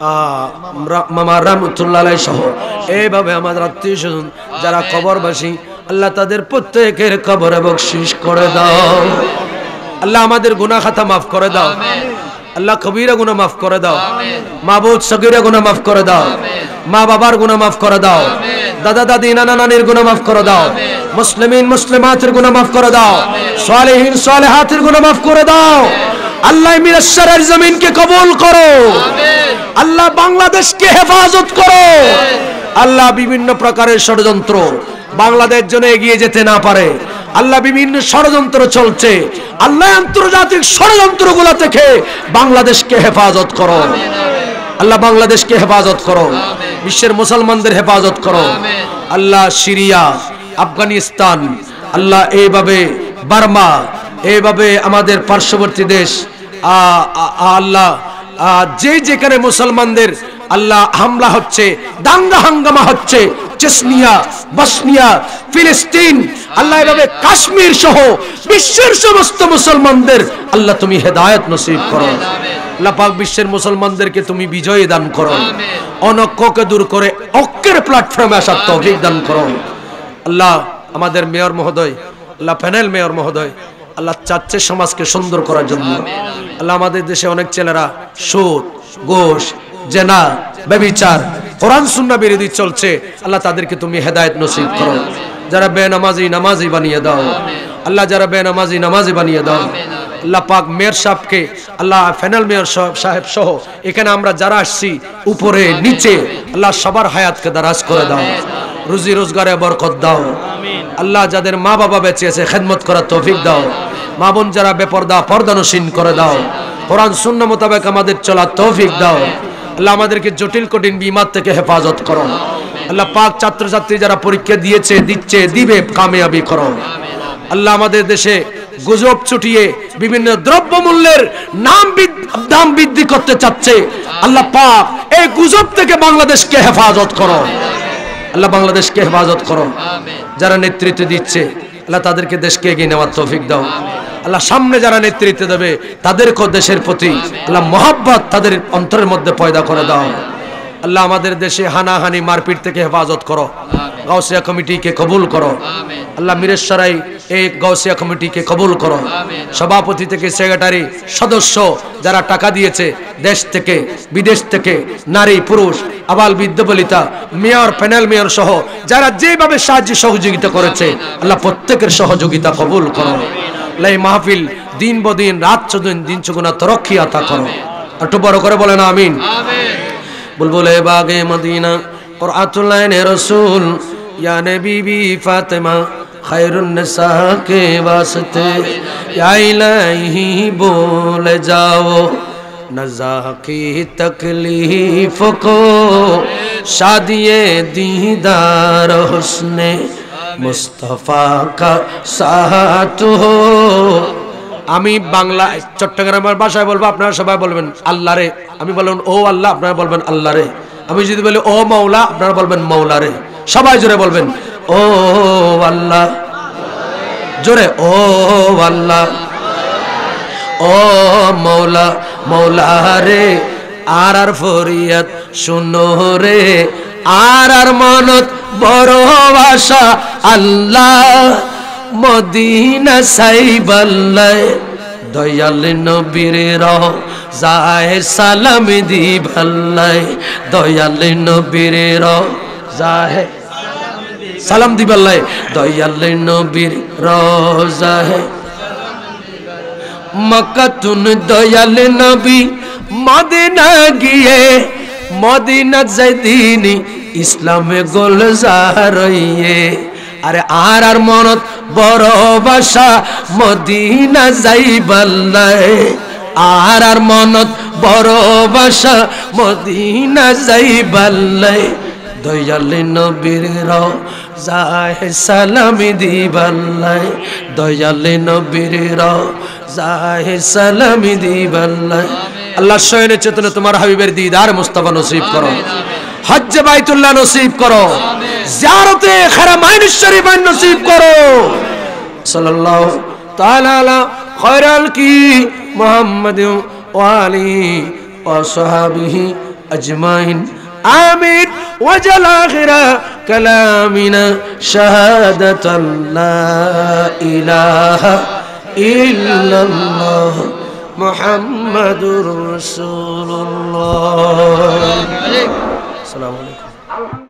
মামা রহমাতুল্লাহ আলাইহি সহ এইভাবে আমাদের আত্মীয় স্বজন যারা কবরবাসী, আল্লাহ তাদের প্রত্যেকের কবরে বখশিশ করে দাও। আল্লাহ আমাদের গুনাহ খাতা মাফ করে দাও। আল্লাহ কবিরা গুনাহ মাফ করে দাও। মাবুদ সগীরা গুনাহ মাফ করে দাও। মা বাবার গুনাহ মাফ করে দাও। দাদা দাদি নানা নানির গুনাহ মাফ করে দাও। মুসলিমিন মুসলিমাতের গুনাহ মাফ করে দাও। সালেহিন সালেহাতের গুনাহ মাফ করে দাও। আল্লাহ মিরাশারের জমিনকে কবুল করো। আল্লাহ বাংলাদেশকে হেফাজত করো। আল্লাহ বিভিন্ন প্রকারের ষড়যন্ত্র বাংলাদেশ জন্য এগিয়ে যেতে না পারে, আল্লাহ বিভিন্ন ষড়যন্ত্র চলছে, আল্লাহ আন্তর্জাতিক ষড়যন্ত্রগুলো থেকে বাংলাদেশকে হেফাজত করো। আল্লাহ বাংলাদেশকে হেফাজত করো, বিশ্বের মুসলমানদের হেফাজত করো। আল্লাহ সিরিয়া, আফগানিস্তান, আল্লাহ এইভাবে বার্মা, এইভাবে আমাদের পার্শ্ববর্তী দেশ, আল্লাহ যে যেখানে মুসলমানদের আল্লাহ হামলা হচ্ছে, দাঙ্গা হাঙ্গামা হচ্ছে, চেচনিয়া, বসনিয়া, ফিলিস্তিন, আল্লাহ এভাবে কাশ্মীর সহ বিশ্বের সমস্ত মুসলমানদের আল্লাহ তুমি হেদায়েত নসিব করো। আল্লাহ পাক বিশ্বের মুসলমানদেরকে তুমি বিজয় দান করো, অনৈক্যকে দূর করে ঐক্যের প্ল্যাটফর্মে আসার তৌফিক দান করো। আল্লাহ আমাদের মেয়র মহোদয়, আল্লাহ প্যানেল মেয়র মহোদয়, আল্লাহ চাচ্ছে সমাজকে সুন্দর করার জন্য। আল্লাহ আমাদের দেশে অনেক ছেলেরা সুদ, ঘুষ, জেনা, ব্যভিচার, কোরআন সুন্নাহ বিরোধী চলছে, আল্লাহ তাদেরকে তুমি হেদায়েত নসিব করো। যারা বেনামাজি নামাজি বানিয়ে দাও, আল্লাহ যারা বেনামাজি নামাজি বানিয়ে দাও। আল্লাহ পাক মেয়র সাহেবকে, আল্লাহ ফাইনাল মেয়র সাহেব সহ এখানে আমরা যারা আসছি উপরে নিচে, আল্লাহ সবার হায়াতকে দারাজ করে দাও, রুজি রোজগারে বরকত দাও। আল্লাহ যাদের মা বাবা বেঁচে আছে খেদমত করার তৌফিক দাও। মা বোন যারা বেপরদা পর্দানসীন করে দাও। কোরআন সুন্নাহ মোতাবেক আমাদের চলার তৌফিক দাও। আল্লাহ আমাদেরকে জটিল কঠিন বিমার থেকে হেফাজত করো। আল্লাহ পাক ছাত্রছাত্রী যারা পরীক্ষা দিয়েছে, দিচ্ছে, দিবে, কামিয়াবি করো। আল্লাহ আমাদের দেশে গুজব ছুটিয়ে বিভিন্ন দ্রব্যমূল্যের দাম বৃদ্ধি করতে চাচ্ছে, আল্লাহ পাক এই গুজব থেকে বাংলাদেশকে হেফাজত করো। আল্লাহ বাংলাদেশকে হেফাজত করো। যারা নেতৃত্ব দিচ্ছে আল্লাহ তাদেরকে দেশকে এগিয়ে নেওয়ার তৌফিক দাও। আল্লাহ সামনে যারা নেতৃত্ব দেবে তাদেরকেও দেশের প্রতি আল্লাহ মহব্বত তাদের অন্তরের মধ্যে পয়দা করে দাও। আল্লাহ আমাদের দেশে হানাহানি মারপিট থেকে হেফাজত করো। গাউসিয়া কমিটিকে কবুল করো। আল্লাহ মিরেশ্বরাই এই গাউসিয়া কমিটিকে কবুল করো। সভাপতি থেকে সেক্রেটারি, সদস্য যারা টাকা দিয়েছে দেশ থেকে বিদেশ থেকে, নারী পুরুষ, আবাল বৃদ্ধ বনিতা, মেয়র, প্যানেল মেয়র সহ যারা যেভাবে সাহায্য সহযোগিতা করেছে আল্লাহ প্রত্যেকের সহযোগিতা কবুল করো। আল্লাহ এই মাহফিল দিন বদিন রাত চদিন দিন চগুনা তরক্কি আতা করো। একটু বড় করে বলেন আমিন। বুলবুলে বাগে মদিনা কুরআতুল আইনে রাসূল ইয়া নবী ফাতেমা খায়রুন নিসা के वास्ते या इलाही बोल जाओ नज़ा की तकलीफ को शादिए दीदार हुस्ने मुस्तफ़ा का साथ हो আমি বাংলা চট্টগ্রামের ভাষায় বলবো, আপনারা সবাই বলবেন আল্লাহ রে। আমি বলবেন ও আল্লাহ, আপনারা বলবেন আল্লাহ রে। আমি যদি বলি ও মাওলা, আপনারা বলবেন মাওলা রে। সবাই জোরে বলবেন ও আল্লাহ, জোরে ও আল্লাহ, ও মাওলা মাওলা রে। আর ফরিয়াদ শুনো রে, আর মনত বড় আশা আল্লাহ মদিনা সাইবাল্লাহ। দয়াল নবীর রওজায়ে সালাম দিবাল্লাহ, দয়াল নবীর রওজায়ে সালাম দিবাল্লাহ, দয়াল নবীর রওজায়ে মক্কাতুন। দয়াল নবী মদিনা গিয়ে মদিনা যাইদিনি ইসলামে গোলজার হইয়ে। আরে আর মনত বড় বাসা মদিনা যাইবাল্লাহ, আর মনত বড় বাসা মদিনা যাইবাল্লাহ। দয়াল নবীর রওজায়ে সালাম দিবাল্লাহ, দয়াল নবীর রওজায়ে সালাম দিবাল্লাহ। আল্লাহ শয়নে চেতনে তোমার হাবিবের দিদার মুস্তাফা নসিব করো, হজ্জে বাইতুল্লাহ নসিব করো, জিয়ারতে হারামাইন শরীফ নসিব করো। সাল্লাল্লাহু তাআলা আলা খায়রাল কি মুহাম্মাদ ওয়া আলিহি ওয়া সাহবিহি আজমাইন। আমিন। ওয়াজাল আখিরা কালামিনা শাহাদাতান লা ইলাহা ইল্লাল্লাহ মুহাম্মাদুর রাসূলুল্লাহ। আসসালামু আলাইকুম।